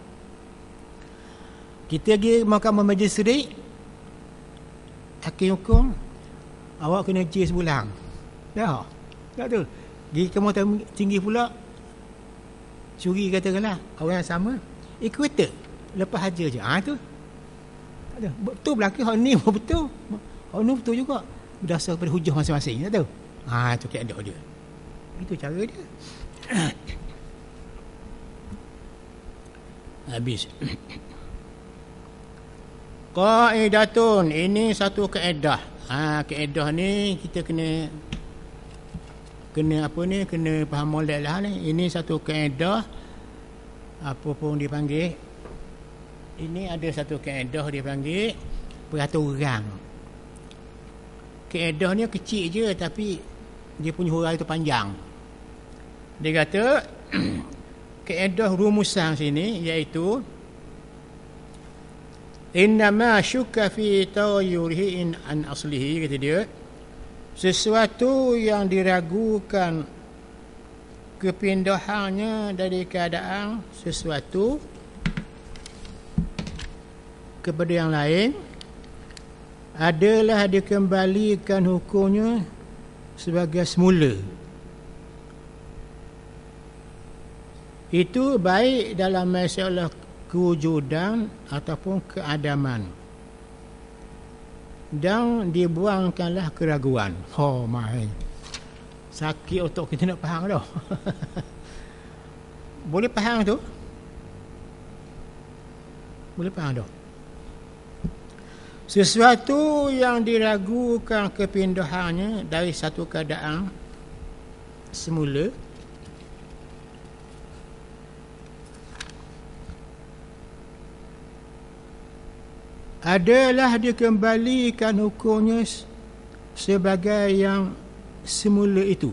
Kita pergi mahkamah majlisri, hakim hukum, awak kena jis sebulan. Dah. Tak tu. Pergi ke mahkamah tinggi pula, curi katakanlah orang yang sama, ekuator lepas haja je. Tu. Tak ada. Betul belaka hak ni betul. Hak ni betul juga. Berdasar pada hujah masing-masing. Tak tahu. Itu keadaan dia. Itu cara dia. Habis. Qaidatun, ini satu kaedah. Kaedah ni kita kena apa ni, kena faham molek lah ni. Ini satu kaedah, apa pun dipanggil. Ini ada satu kaedah dipanggil peraturan. Kaedah ni kecil je tapi dia punya huraian tu panjang. Dia kata kaedah rumusan sini iaitu innama syukka fi taghayyurihi in an aslihi, kata dia, sesuatu yang diragukan kepindahannya dari keadaan sesuatu kepada yang lain adalah dikembalikan hukumnya sebagai semula. Itu baik dalam masalah kewujudan ataupun keadaman, dan dibuangkanlah keraguan. Oh my, sakit otak kita nak faham dah. Boleh faham tu? Boleh faham dah? Sesuatu yang diragukan kepindahannya dari satu keadaan semula adalah dikembalikan hukumnya sebagai yang semula itu.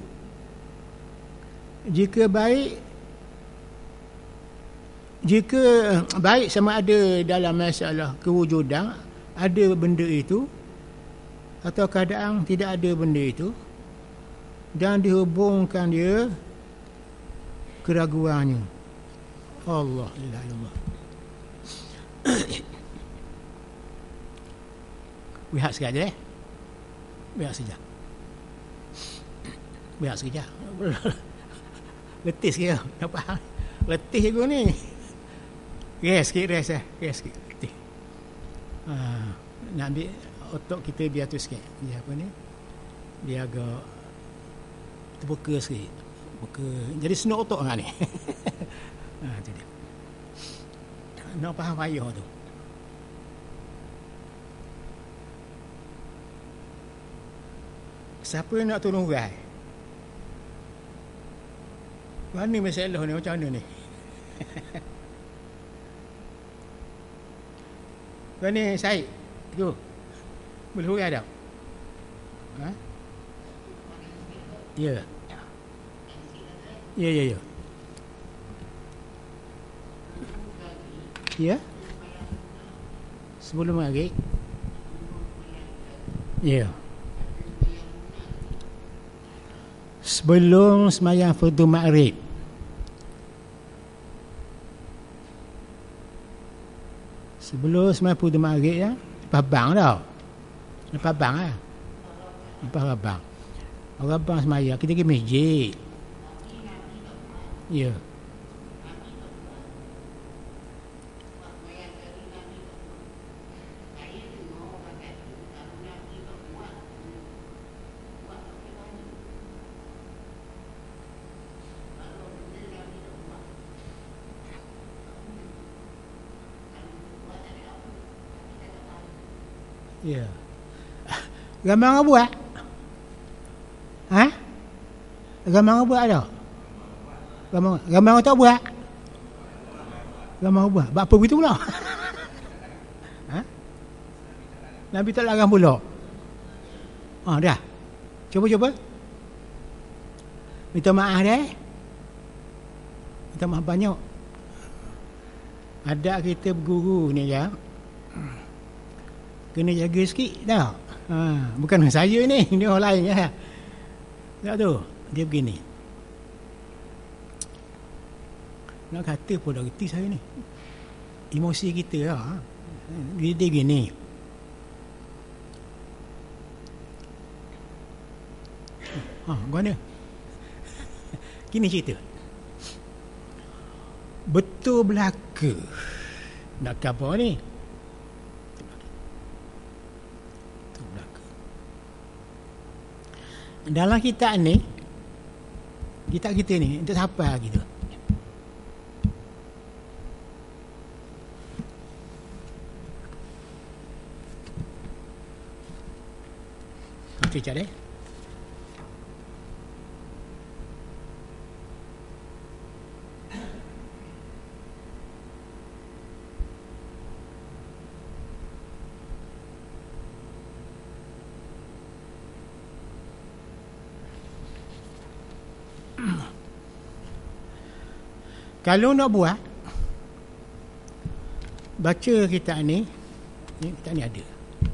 Jika baik sama ada dalam masalah kewujudan ada benda itu, atau keadaan tidak ada benda itu, dan dihubungkan dia keraguannya. Allah la ilaha illallah. Lihat sekejap Biar sekejap. Letih sikit. Tak faham. Letih aku ni. Rest sikit. Letih. Nak ambil otak kita biar tu sikit. Dia apa ni? Dia agak terbuka sikit. Jadi senuk otak kan ni. Tu dia. Nak faham payah tu. Siapa nak tolong orang? Mana masalah ni? Macam mana ni? Kau ni Syed tu boleh hurai tak? Ha? Ya. Ya. Sebelum maghrib. Ya. Sebelum sembahyang fardu maghrib. Sebelum sembahyang fardu maghrib ya. Lepas bang dah. Lepas bang lah. Lepas abang. Orang abang sembahyang kita pergi masjid. Ya. Ya. Ramai orang buat? Ha? Ramai orang buat tak? Ramai orang tak buat? Ramai orang buat. Buat apa begitu pula? Ha? Nabi tak larang pula. Dah. Cuba. Minta maaf dah. Minta maaf banyak. Ada kita berguru ni ya. Kena jaga sikit dah. Bukan saya ni, dia orang lain ya. Tak tu, dia begini. Nak kata pun dah reti saya ni. Emosi kita lah. Dia begini. Mana? Gini cerita. Betul belaka. Nak apa ni? Dalam kitab ni, kitab kita ni untuk siapa gitu. Nanti cari. Kalau nak buat, baca kitab ni kitab ni ada.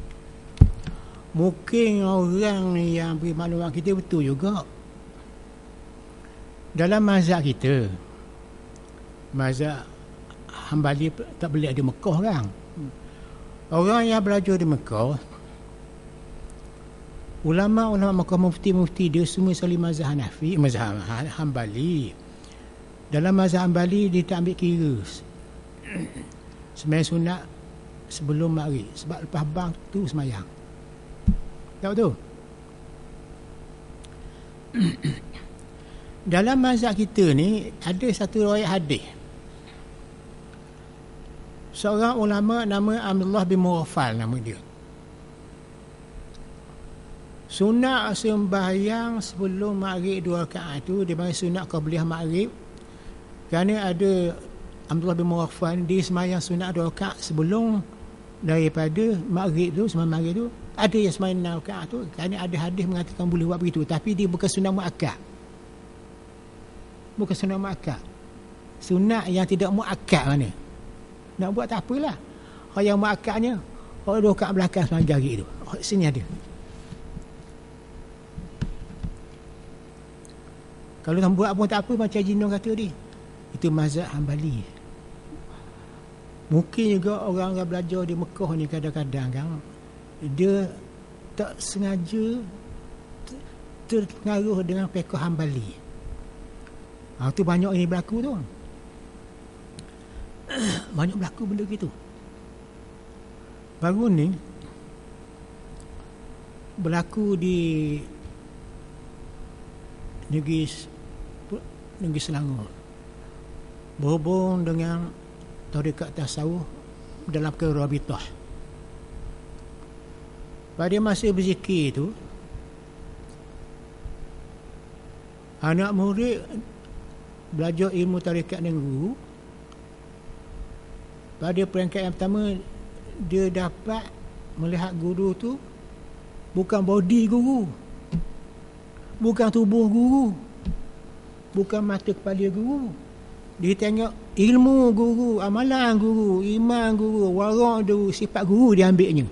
Mungkin orang yang beri maklumat kita betul juga. Dalam mazhab kita, mazhab Hambali tak boleh ada Mekah kan. Orang yang belajar di Mekah, ulama-ulama Mekah, mufti-mufti dia semua salih mazhab Hanafi, mazhab Hambali. Dalam mazhab Hambali dia tak ambil kira sembahyang sunat sebelum maghrib, sebab lepas bang tu sembahyang. Tak betul? Dalam mazhab kita ni ada satu riwayat hadis. Seorang ulama nama Abdullah bin Mughaffal nama dia. Sunat sembahyang sebelum maghrib 2 rakaat tu dia panggil sunat qabliyah maghrib. Kerana ada Abdullah bin Mughaffal dia sembahyang sunat 2 rakaat sebelum daripada maghrib tu, sembahyang maghrib tu. Ada yang sembahyang 6 rakaat tu, kerana ada hadis mengatakan boleh buat begitu, tapi dia bukan sunat muakkad. Bukan sunat muakkad. Sunat yang tidak muakkad mana? Nak buat tak apalah. Kalau yang muakkadnya, kalau 2 rakaat belakang sembahyang jari tu. Sini ada. Kalau tak buat pun tak apa, macam Jinong kata dia. Itu mazhab Hambali. Mungkin juga orang yang belajar di Mekah ni kadang-kadang kan, dia tak sengaja terpengaruh dengan fiqh Hambali. Tu banyak ini berlaku tu. Banyak berlaku benda gitu. Baru ni berlaku di negeri Selangor, berhubung dengan tarekat tasawuf dalam kerabitah. Pada masa berzikir tu, anak murid belajar ilmu tarekat dengan guru. Pada peringkat yang pertama, dia dapat melihat guru tu bukan body guru, bukan tubuh guru, bukan mata kepala guru. Dia tengok ilmu guru, amalan guru, iman guru, warak guru, sifat guru dia ambilnya.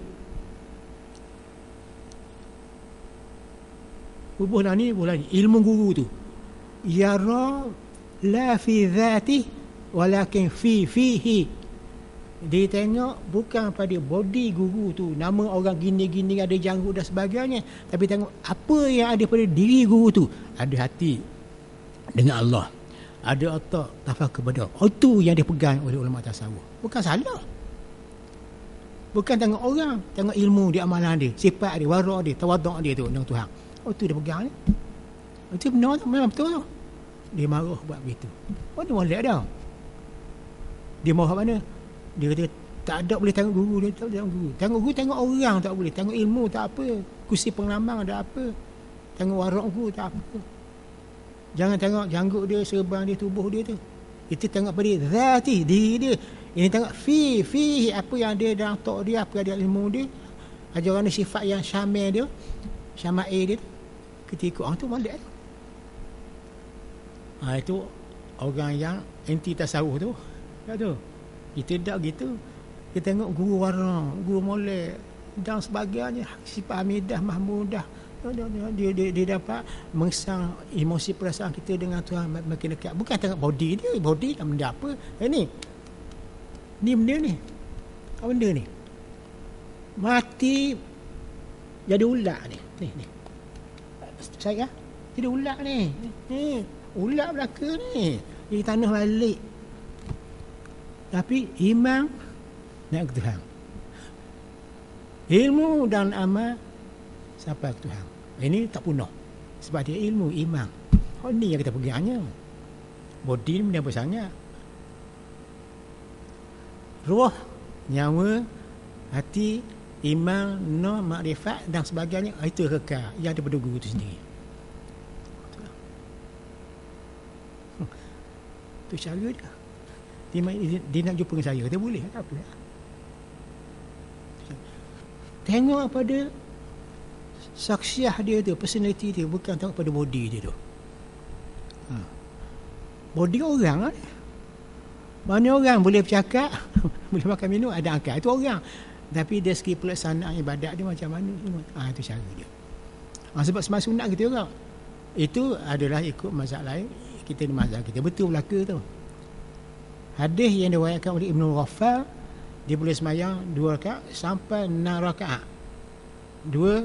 Bukan ni, bukan ni. Ilmu guru tu yara la fi dhati walakin fihi. Dia tengok bukan pada body guru tu, nama orang gini-gini ada janggut dan sebagainya, tapi tengok apa yang ada pada diri guru tu. Ada hati dengan Allah, ada otak tafakkur kepada. Itu yang dipegang oleh ulama tasawuf. Bukan salah. Bukan tengok orang, tengok ilmu dia, amalan dia, sifat dia, warak dia, tawaduk dia tu dengan Tuhan. Itu dia pegang ni. Itu benar tu, memang betul tu. Dia marah buat begitu. Dia molek dah. Dia marah mana? Dia kata tak ada boleh tengok guru dia, tak boleh tengok guru. Tengok guru, tengok orang tak boleh. Tengok ilmu tak apa. Kursi pengalaman tak apa. Tengok warak guru tak apa. Jangan tengok janggut dia, serban dia, tubuh dia tu. Itu tengok pada zati, diri dia. Ini tengok fi apa yang ada dalam otak dia, apa yang ada ilmu dia. Ajaran dia, sifat yang syamil dia, syama'il dia. Ketika orang tu molek. Itu orang yang anti tasawuf tu. Tak tu. Kita tak gitu. Kita tengok guru warna, guru molek dan sebagainya, sifat hamidah, mahmudah. Dia dapat mengsang emosi perasaan kita dengan Tuhan makin dekat. Bukan tengok body dia, body kan benda apa. Ni benda ni. Apa benda ni? Mati jadi ular ni. Ni. Saya jadi ular ni. Ular belaka ni. Jadi tanah balik. Tapi iman nak ke Tuhan. Ilmu dan amal sampai ke Tuhan. Ini tak punah. Sebab dia ilmu, iman. Ni yang kita pegangnya. Body ni benda apa sangat. Roh, nyawa, hati, iman, nur, makrifat dan sebagainya, itu kekal. Yang daripada guru itu sendiri. Itu cara dia. Dia nak jumpa dengan saya, kata boleh, tak apa. Tengok pada saksiah dia tu, personality dia, bukan tengok pada body dia tu. Body orang lah. Mana orang boleh bercakap, boleh makan minum, ada akal. Itu orang. Tapi dari segi pelaksanaan ibadat dia macam mana semua. Itu cara dia. Sebab semasa sunat kita orang. Itu adalah ikut mazhab lain. Kita di mazhab kita. Betul belaka tu. Hadis yang diriwayatkan oleh Ibnu Ghaffar, dia boleh semayang 2 rakaat sampai 6 rakaat. 2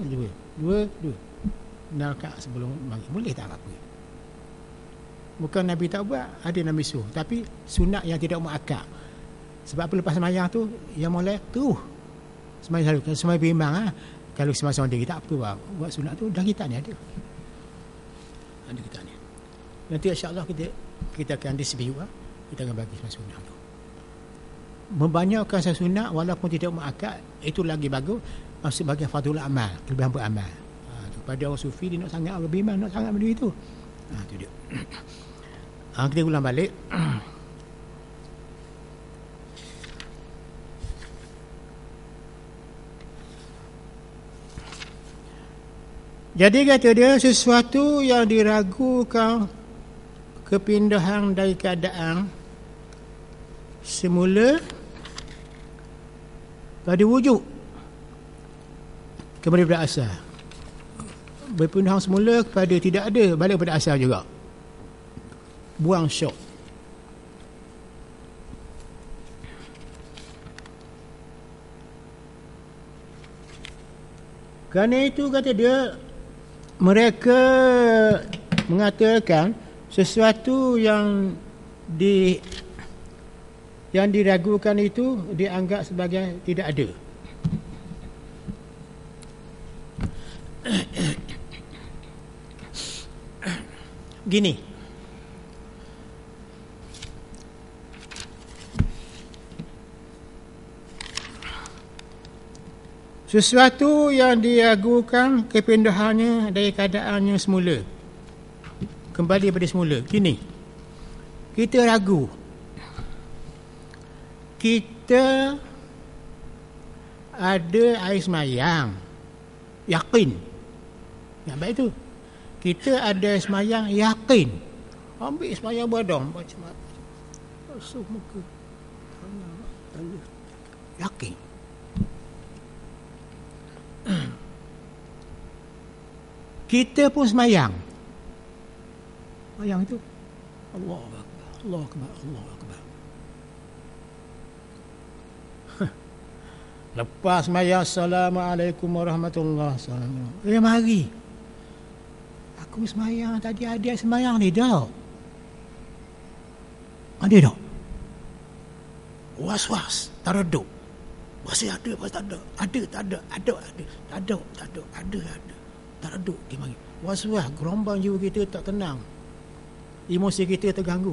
6 rakaat sebelum maghrib. Boleh tak apa? Bukan Nabi tak buat, ada Nabi suruh. Tapi sunat yang tidak muakkad. Sebab apa, lepas semayang tu yang mulai tu semayang selalu. Semayang berimbang Kalau semayang seorang diri tak apa buat sunat tu. Dah kita ni ada. Ada kita ni. Nanti insya-Allah kita akan disebut kita akan bagi semayang sunat tu. Membanyakkan semayang sunat walaupun tidak muakkad, itu lagi bagus sebagai fadhil amal, kelebihan beramal. Pada orang sufi dia nak sangat orang beriman, nak sangat benda itu. Itu dia. Kita ulang balik. Jadi kata dia, sesuatu yang diragukan kepindahan dari keadaan semula pada wujud kembali pada asal. Berpindahan semula kepada tidak ada, balik pada asal juga. Buang syok. Kerana itu kata dia, mereka mengatakan sesuatu yang diragukan itu dianggap sebagai tidak ada. Gini, sesuatu yang diragukan kepindahannya dari keadaannya semula kembali pada semula. Gini, kita ragu, kita ada air semayang, yakin. Yang baik tu, kita ada semayang yakin. Ambil semayang badang macam basuh muka, yakin. Kita pun semayang. Semayang itu Allah Akbar, Allah Akbar, Allah Akbar. Lepas semayang, Assalamualaikum warahmatullahi wabarakatuh. Mari. Aku semayang tadi, ada semayang ni dah. Ada tak? Was-was, taraduk. Masih ada, masih tak ada. Ada, tak ada. Ada, ada. Tak ada, tak ada. Ada, ada. Taraduk, dia mari. Was-was, gerombang jiwa kita tak tenang. Emosi kita terganggu.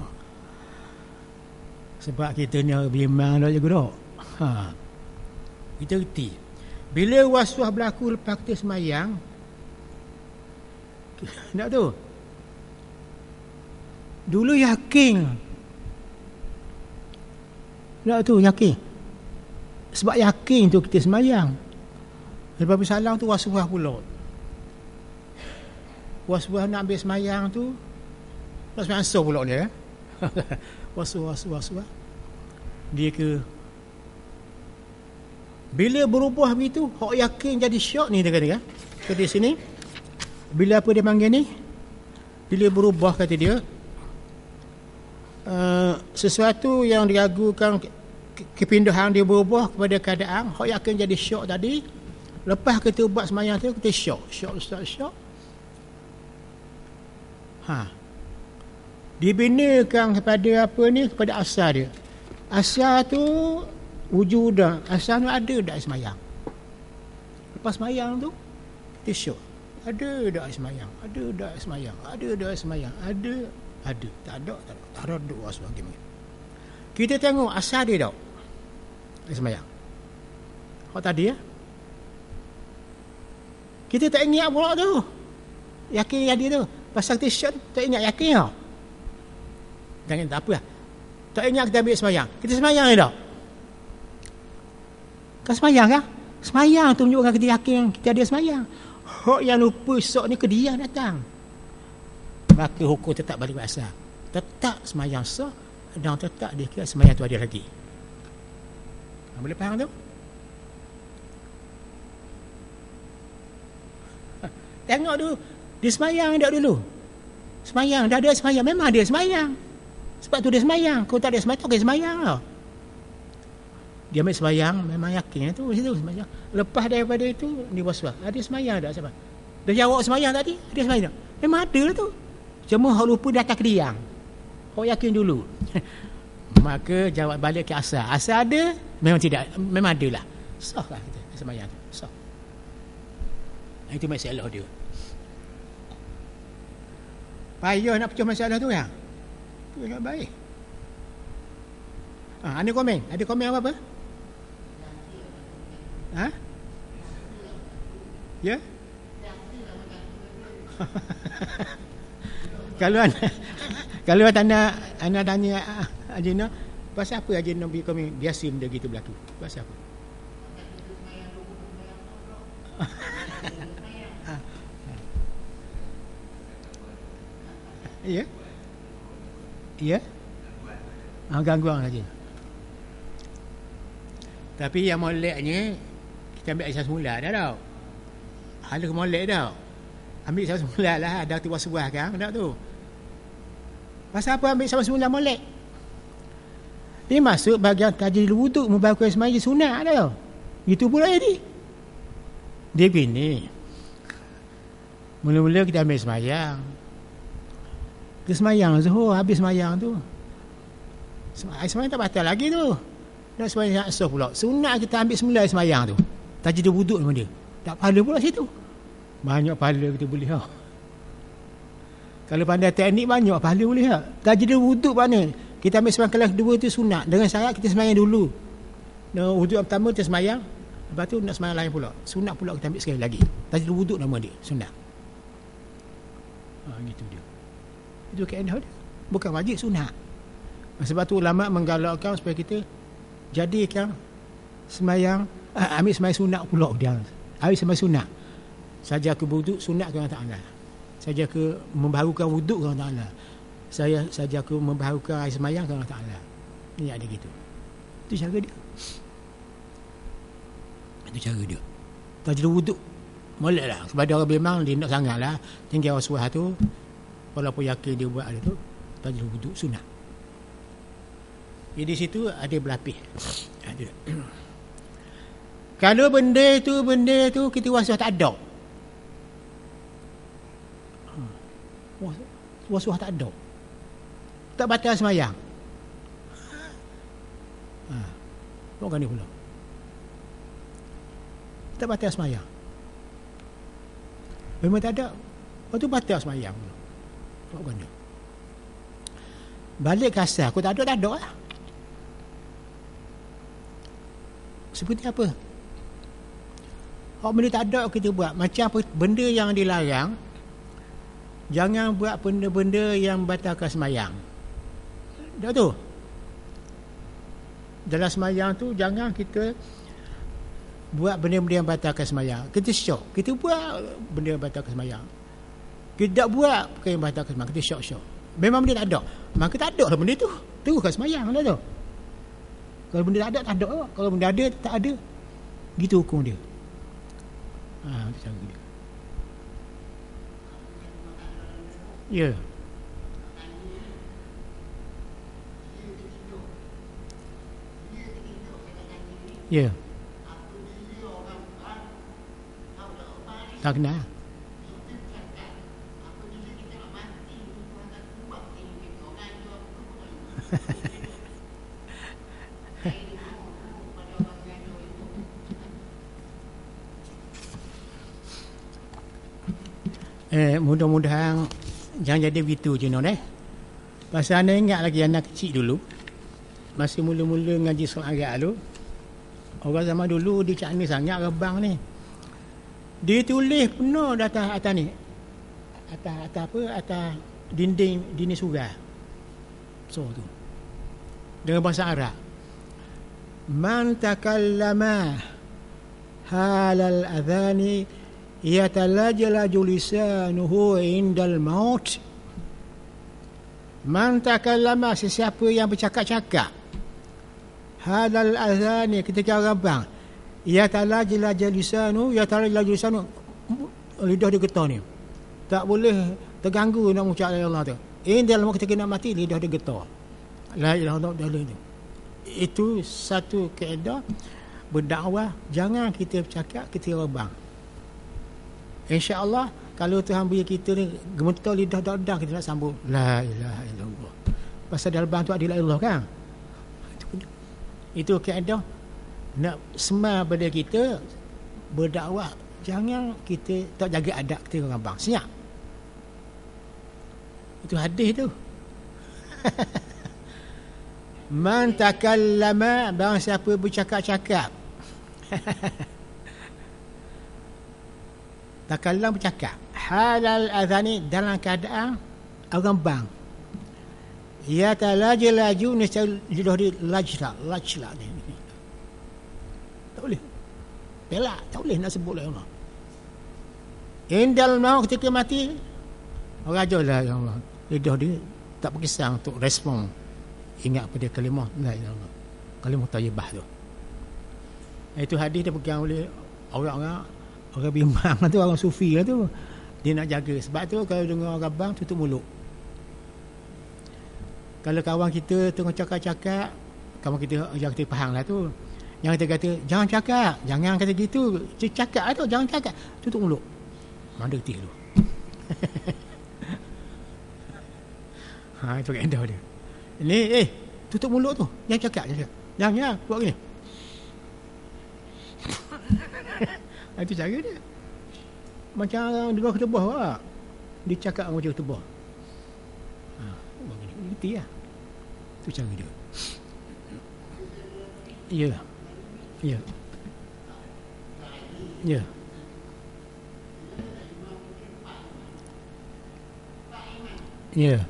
Sebab kita ni beriman dah juga tak? Kita reti. Bila was-was berlaku lepas kita semayang, tak tu, dulu yakin, tak tu yakin. Sebab yakin tu kita semayang. Lepas bersalam tu was-was pula. Was-was nak ambil semayang tu, nak semayang asal pula dia. Was-was. Dia ke, bila berubah begitu, hak yakin jadi syok ni dia kata kan. Kata sini, bila apa dia panggil ni? Bila berubah kata dia, sesuatu yang diragukan kepindahan dia berubah kepada keadaan, hak yakin jadi syok tadi. Lepas kita buat semayang tu, kita syok. Syok ustaz, syok. Dibinakan kepada apa ni? Kepada asal dia. Asal tu wujud dah. Asal tu ada dah semayang. Lepas semayang tu, kita syok. Ada dah semayang. Ada dah semayang. Ada dah semayang. Ada. Tak ada. Tak ada doa sebagainya. Kita tengok asal dia tak semayang. Kau tadi ya? Kita tak ingat pula tu. Yakin yang dia tu. Pasal kita syok tak ingat yakin tak? Jangan tak apa lah. Tak ingat kita ambil semayang. Kita semayang ni tak? Kau semayang kan? Semayang tu menunjukkan kita yakin kita ada semayang. Hak yang lupa esok ni ke dia datang. Maka hukum tetap balik asal. Tetap semayang sah. dan tetap dia kira sembahyang tu ada lagi. Boleh faham tu? Tengok dulu, dia sembahyang tak dulu? Sembahyang, dah ada sembahyang, memang dia sembahyang. Sebab tu dia sembahyang. Kalau tak ada sembahyang, tak boleh sembahyang lah. Dia ambil sembahyang, memang yakin tu situ sembahyang. Lepas daripada itu, dia was-was. Ada sembahyang tak siapa? Dia jawab sembahyang tadi, ada sembahyang tak? Memang ada lah tu. Cuma hak lupa datang ke dia. Kau yakin dulu. Maka jawab balik ke asal. Asal ada, memang tidak, memang ada lah. Sah lah kita sembahyang tu. Sah. Itu masalah dia. Payah nak pecah masalah tu kan? Tu yang baik. Ada komen? Ada komen apa-apa? Ha? Ya? Kalau anda tanya Ajina, pasal apa Ajina bagi komen biasa benda gitu berlaku? Pasal apa? Ya? Ya? Gangguan saja. Tapi yang moleknya, kita ambil asas mula dah tau. Hala molek dah. Ambil asas mula lah, dah tu was-was kan, tak tu. Pasal apa ambil asas mula molek? Dia masuk bahagian tajil wuduk, membahagikan semaya sunat dah. Itu pula jadi. Dia begini. Mula-mula kita ambil semayang. Kita semayang Zuhur, habis semayang tu. Semayang tak batal lagi tu. Nak semayang asal pula. Sunat kita ambil semula semayang tu. Tajid wuduk nama dia. Tak pahala pula situ. Banyak pahala kita boleh ha. Kalau pandai teknik banyak pahala boleh ha. Tajid wuduk mana? Kita ambil semayang kelas kedua tu sunat. Dengan syarat kita semayang dulu. Wuduk pertama kita semayang. Lepas tu nak semayang lain pula. Sunat pula kita ambil sekali lagi. Tajid wuduk nama dia. Sunat. Gitu dia. Itu kaedah dia. Bukan wajib sunat. Sebab tu ulama menggalakkan supaya kita jadikan semayang ambil semayang sunat pula dia. Ambil semayang sunat. Saja ke wuduk sunat ke Allah Ta'ala. Saja ke membaharukan wuduk ke Allah Ta'ala. Saja ke membaharukan air semayang ke Allah Ta'ala. Ini ada gitu. Itu cara dia. Itu cara dia. Tajil wuduk molek lah. Sebab dia orang memang dia nak sangat lah. Tinggal waswah tu. Walaupun yakin dia buat ada tu. Tajil wuduk sunat. Jadi situ ada berlapis. Kalau benda tu kita waswah tak ada. Waswah tak ada. Tak batal semayang. Bukan dia pula. Tak batal semayang. Memang tak ada. Lepas tu batal semayang pula. Bukan dia. Balik kasar. Aku tak ada lah. Seperti apa? Kalau benda tak ada kita buat. Macam apa benda yang dilarang, jangan buat benda-benda yang batalkan semayang. Tak tu? Dalam semayang tu jangan kita buat benda-benda yang batalkan semayang. Kita syok. Kita buat benda yang batalkan semayang. Kita tak buat perkara yang batalkan semayang. Kita syok-syok. Memang benda tak ada. Maka tak ada lah benda tu. Teruskan semayang lah tu. Kalau benda tak ada, tak ada. Kalau benda ada, tak ada. Gitu hukum dia. Itu cara dia. Ya. Ya. Tak kenal. Mudah-mudahan jangan jadi begitu je no. Pasal anda ingat lagi anak kecil dulu, masih mula-mula ngaji soal Arab tu, orang zaman dulu dia cakap ni sangat rebang ni. Dia tulis penuh atas ni. Atas dinding surau. So tu. Dengan bahasa Arab. Man takallama halal adhani yatalajlaju lisanuhu indal maut Man takallama, sesiapa yang bercakap-cakap, halal azani, ketika orang bang, ya talajla jalisanu, lidah dia getar ni, tak boleh terganggu nak mengucap la ilaha illallah tu. Dalam ketika nak mati, lidah dia getar, la ilaha illallah dalam tu. Itu satu kaedah berdakwah. Jangan kita bercakap ketika orang bang. InsyaAllah kalau Tuhan beri kita ni gemetar lidah dak-dak, kita nak sambung la ilaha illallah. Pasal dalam bang tu ada la ilaha illallah kan. Itu kaedah nak semar pada kita berdakwah. Jangan kita tak jaga adab kita orang bang. Siap. Itu hadis tu. Man takallama, barang siapa bercakap-cakap. Takallam bercakap. Halal azani, dalam keadaan orang bang. Ya talajlaju, nescaya lidah dia lajla ni. Tak boleh. Pelak, tak boleh nak sebut la ilaha illallah. Indal maut, ketika mati, orang ajar la ilaha illallah. Lidah dia tak berkisar untuk respon. Ingat pada kalimah la ilaha illallah, kalimah thayyibah tu. Itu hadis dia pegang oleh orang bimbang tu, orang sufi lah tu. Dia nak jaga. Sebab tu kalau dengar orang bang, tutup mulut. Kalau kawan kita tengah cakap-cakap, kawan kita yang kita faham lah tu, yang kita kata jangan cakap, jangan kata gitu, cakap lah tu, jangan cakap, tutup mulut. Mana getih tu. Itu kaedah dia. Ini tutup mulut tu, jangan cakap. Jangan buat gini. Itu cara dia. Macam orang dengar ketubah lah, dia cakap macam ketubah. Getih lah. Itu cara dia. Ya. Ya. Ya. Ya.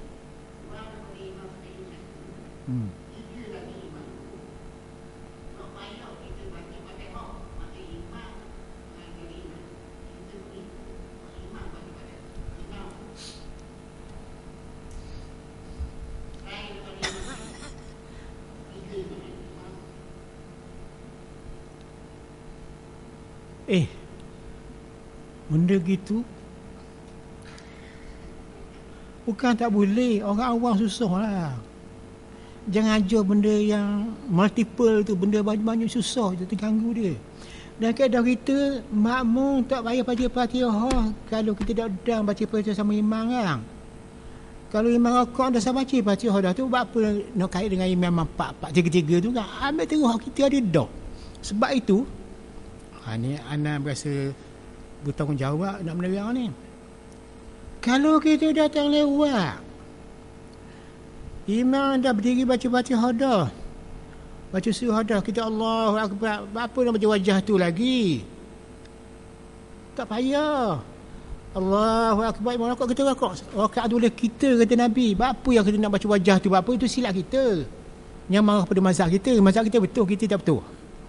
Benda gitu bukan tak boleh, orang awam susah lah. Jangan ajar benda yang multiple tu, benda banyak-banyak susah, itu terganggu dia. Dan kadang kita makmum tak payah baca Fatihah kalau kita tak sedang baca Fatihah sama imam kan. Kalau imam rakaat dah sama baca Fatihah dah tu, buat apa nak kait dengan imam 4-4 3-3 tu kan. Ambil terus kita ada dah. Sebab itu ni Ana berasa bertanggungjawab nak menerang ni. Kalau kita datang lewat, imam dah berdiri baca Fatihah dah, baca surah dah, kita Allahu Akbar, apa nak baca wajah tu lagi? Tak payah. Allahu Akbar, imam rakaat kita rakaat boleh kita, kata Nabi. Apa yang kita nak baca wajah tu? Apa itu silap kita. Yang marah pada mazhab kita betul, kita tak betul.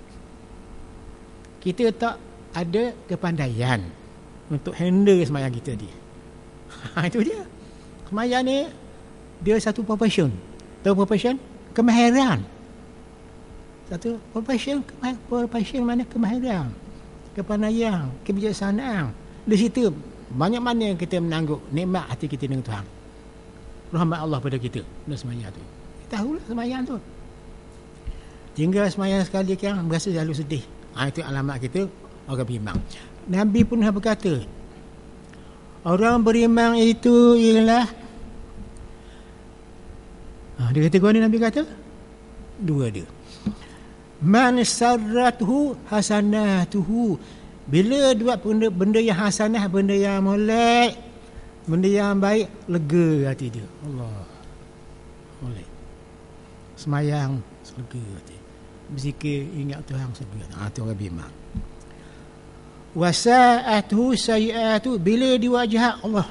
Kita tak ada kepandaian untuk handle sembahyang kita dia. Itu dia. Sembahyang ni dia satu profession. Tahu profession? Kemahiran. Satu profession mana kemahiran, kepandaian, kebijaksanaan. Di situ banyak mana kita menangguk nikmat hati kita dengan Tuhan. Rahmat Allah pada kita dalam sembahyang tu. Kita tahulah sembahyang tu. Tinggal sembahyang sekali kan berasa selalu sedih. Itu alamat kita orang beriman. Nabi pun berkata, orang beriman itu ialah dia kata gua ni, Nabi kata dua dia. Man sarrathu hasanatuhu, bila buat benda yang hasanah, benda yang molek, benda yang baik, lega hati dia. Allah molek, semayang lega hati, berzikir ingat Tuhan segala. Itu orang beriman. Wasa'atuhu sayi'atu, bila diwajah Allah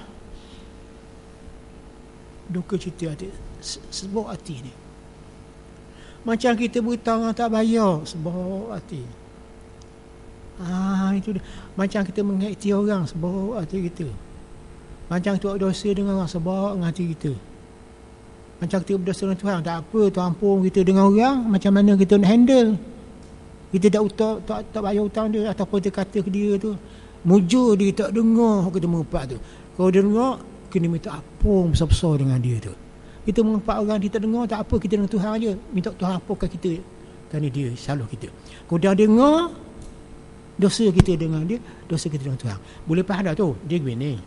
duka cita hati, sebab hati ni. Macam kita berhutang tak bayar, sebab hati. Itu dia. Macam kita mengingati orang, sebab hati kita. Macam tu dosa dengan orang, sebab hati kita. Macam kita berdosa dengan Tuhan, tak apa, Tuhan ampun kita dengan orang, macam mana kita nak handle. Kita tak bayar hutang dia, ataupun kita kata ke dia tu, mujur dia tak dengar kita mengumpat tu. Kalau dia dengar, kena minta ampun besar-besar dengan dia tu. Kita mengumpat orang dia tak dengar, tak apa, kita dengan Tuhan aja, minta Tuhan ampunkan kita kerana dia salah kita. Kalau dia dengar, dosa kita dengan dia, dosa kita dengan Tuhan. Boleh faham tak tu? Dia begini.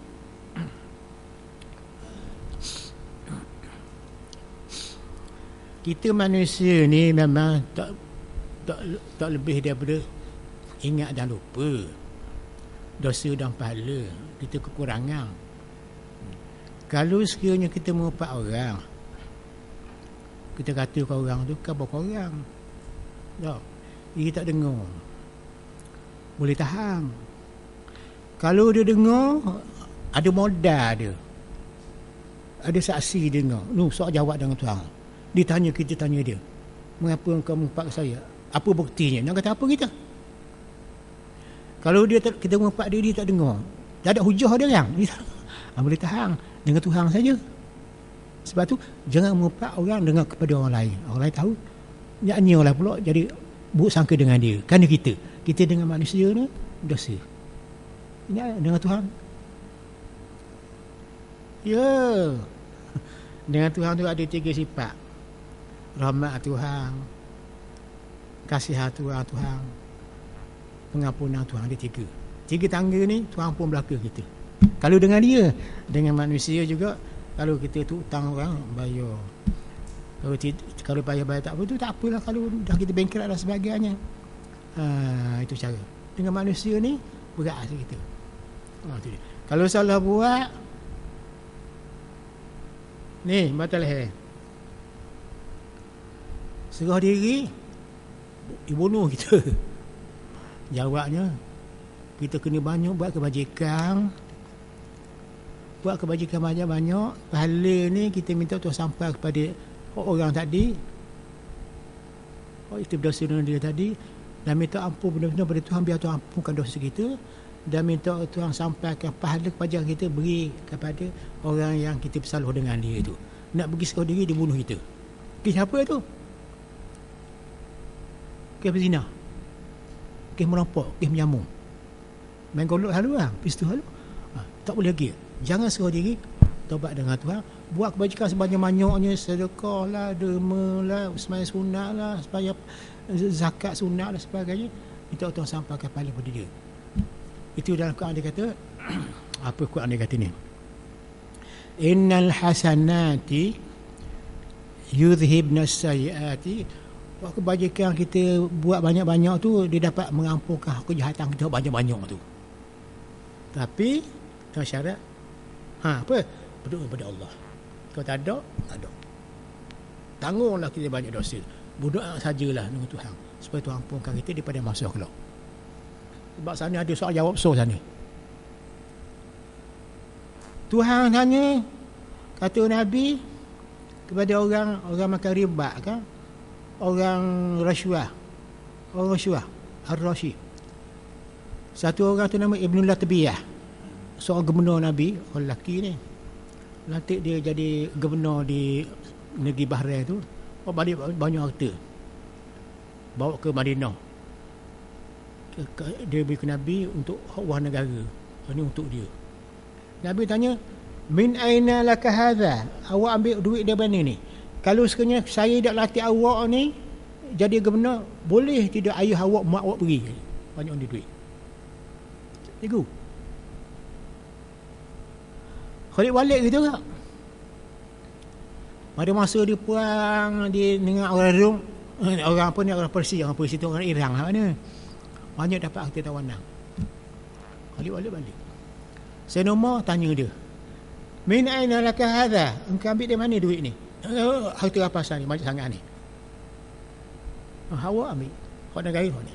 Kita manusia ni memang tak lebih daripada ingat dan lupa. Dosa dan pahala, kita kekurangan. Kalau sekiranya kita mengumpat orang, kita kata ke orang tu, khabar ke orang, tak, dia tak dengar, boleh tahan. Kalau dia dengar, ada modal dia, ada saksi dengar, sok jawab dengan Tuhan. Dia tanya, kita tanya dia, mengapa engkau mengumpat ke saya? Apa buktinya? Nak kata apa kita? Kalau kita mengumpat dia tak dengar, tak ada hujah dia kan? Boleh tahan dengan Tuhan saja. Sebab tu jangan mengumpat orang dengan kepada orang lain. Orang lain tahu, nyanyilah pula jadi buruk sangka dengan dia. Kerana kita dengan manusia ni dosa. Ini dengan Tuhan. Ya. Dengan Tuhan tu ada 3 sifat. Rahmat Tuhan, kasihan Tuhan, pengampunan Tuhan, ada 3. 3 tangga ni Tuhan pun belaka kita. Kalau dengan dia, dengan manusia juga, kalau kita tu hutang orang, bayar. Kalau bayar tak apa tu, tak apalah. Kalau dah kita bankrupt dan sebagainya, itu cara. Dengan manusia ni berat kita. Tu dia. Kalau salah buat ni, batal serah diri, dibunuh kita. Jawabnya, kita kena banyak buat kebajikan. Buat kebajikan banyak-banyak. Pahala ni kita minta Tuhan sampai kepada orang tadi, kita berdosa dengan dia tadi, dan minta ampun benar-benar pada Tuhan, biar Tuhan ampunkan dosa kita, dan minta Tuhan sampaikan pahala kebajikan kita beri kepada orang yang kita bersalah dengan dia tu. Nak pergi serah diri, dia bunuh kita. Kes apa tu? Kes berzina, kes merampok, kes menyamung, main golok halu lah, pistol halu. Tak boleh lagi. Jangan serah diri, taubat dengan Tuhan, buat kebajikan sebanyak-banyaknya, sedekah lah, derma lah, sembahyang sunat lah, sembahyang zakat sunat dan sebagainya, minta Tuhan sampaikan pahala pada dia. Itu dalam Quran dia kata, apa Quran dia kata ni? Innal hasanati yudhibna sayyiati. Buat kebajikan kita buat banyak-banyak tu, dia dapat mengampunkan kejahatan kita banyak-banyak tu. Tapi dengan syarat apa? Berdoa kepada Allah. Kalau tak ada, tak ada. Tanggunglah kita banyak dosa. Berdoa sajalah dengan Tuhan supaya Tuhan ampunkan kita daripada masa kelak. Sebab sana ada soal jawab sana. Tuhan tanya, kata Nabi kepada orang makan riba kan, orang rasuah, Ar-Rashi. Satu orang tu nama Ibn Latbiyah, seorang gubernur Nabi, orang lelaki ni. Lantik dia jadi gubernur di negeri Bahrain tu. Balik banyak harta, bawa ke Madinah. Dia beri ke Nabi untuk wah negara. Ini untuk dia. Nabi tanya, min aina laka hadha? Awak ambil duit dari mana ni? Kalau sekiranya saya dah latih awak ni jadi gubernur, boleh tidak ayah awak, mak awak pergi? Banyak ni duit. Cikgu Khalid Walid gitu tak? Pada masa dia perang, dia dengan orang Rom, orang apa ni, orang Persia tu, orang Iran lah mana, banyak dapat harta tawanan. Khalid Walid balik. Sayyidina Umar tanya dia, min aina laka hadha? Engkau ambil dari mana duit ni? Harta rampasan ni banyak sangat ni. Awak ambil hak negara ni.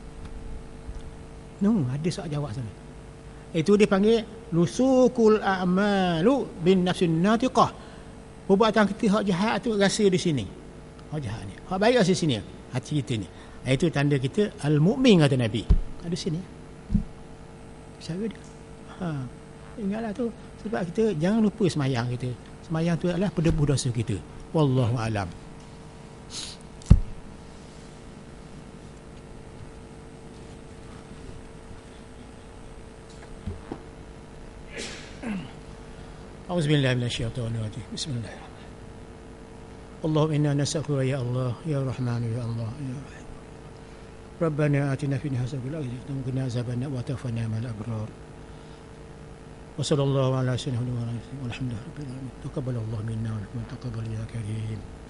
Ada soal jawab sana. Itu dipanggil lusukul a'malu bin nafsin natiqah. Perbuatan kita hak jahat tu rasa di sini. Hak jahat ni. Hak baik rasa di sini. Hati kita ni. Itu tanda kita al-mu'min kata Nabi. Ada sini. Cara dia. Ingatlah tu. Sebab kita jangan lupa semayang kita. Semayang tu adalah penebus dosa kita. Wallahu alam. Auzubillahi minasyaitonir rajim. Bismillahirrahmanirrahim. Allahumma inna nas'aluka ya Allah ya Rahman ya Allah ya Rahim. Rabbana atina fid dunya hasanatan wa fil akhirati hasanatan wa qina azabannar wa tawaffana ma'al abrar. Wa sallallahu ala sayyidina Muhammadin wa ala alihi wa sahbihi. Walhamdulillahirabbil alamin. Taqabbalallahu minna wa minkum taqabbal ya karim.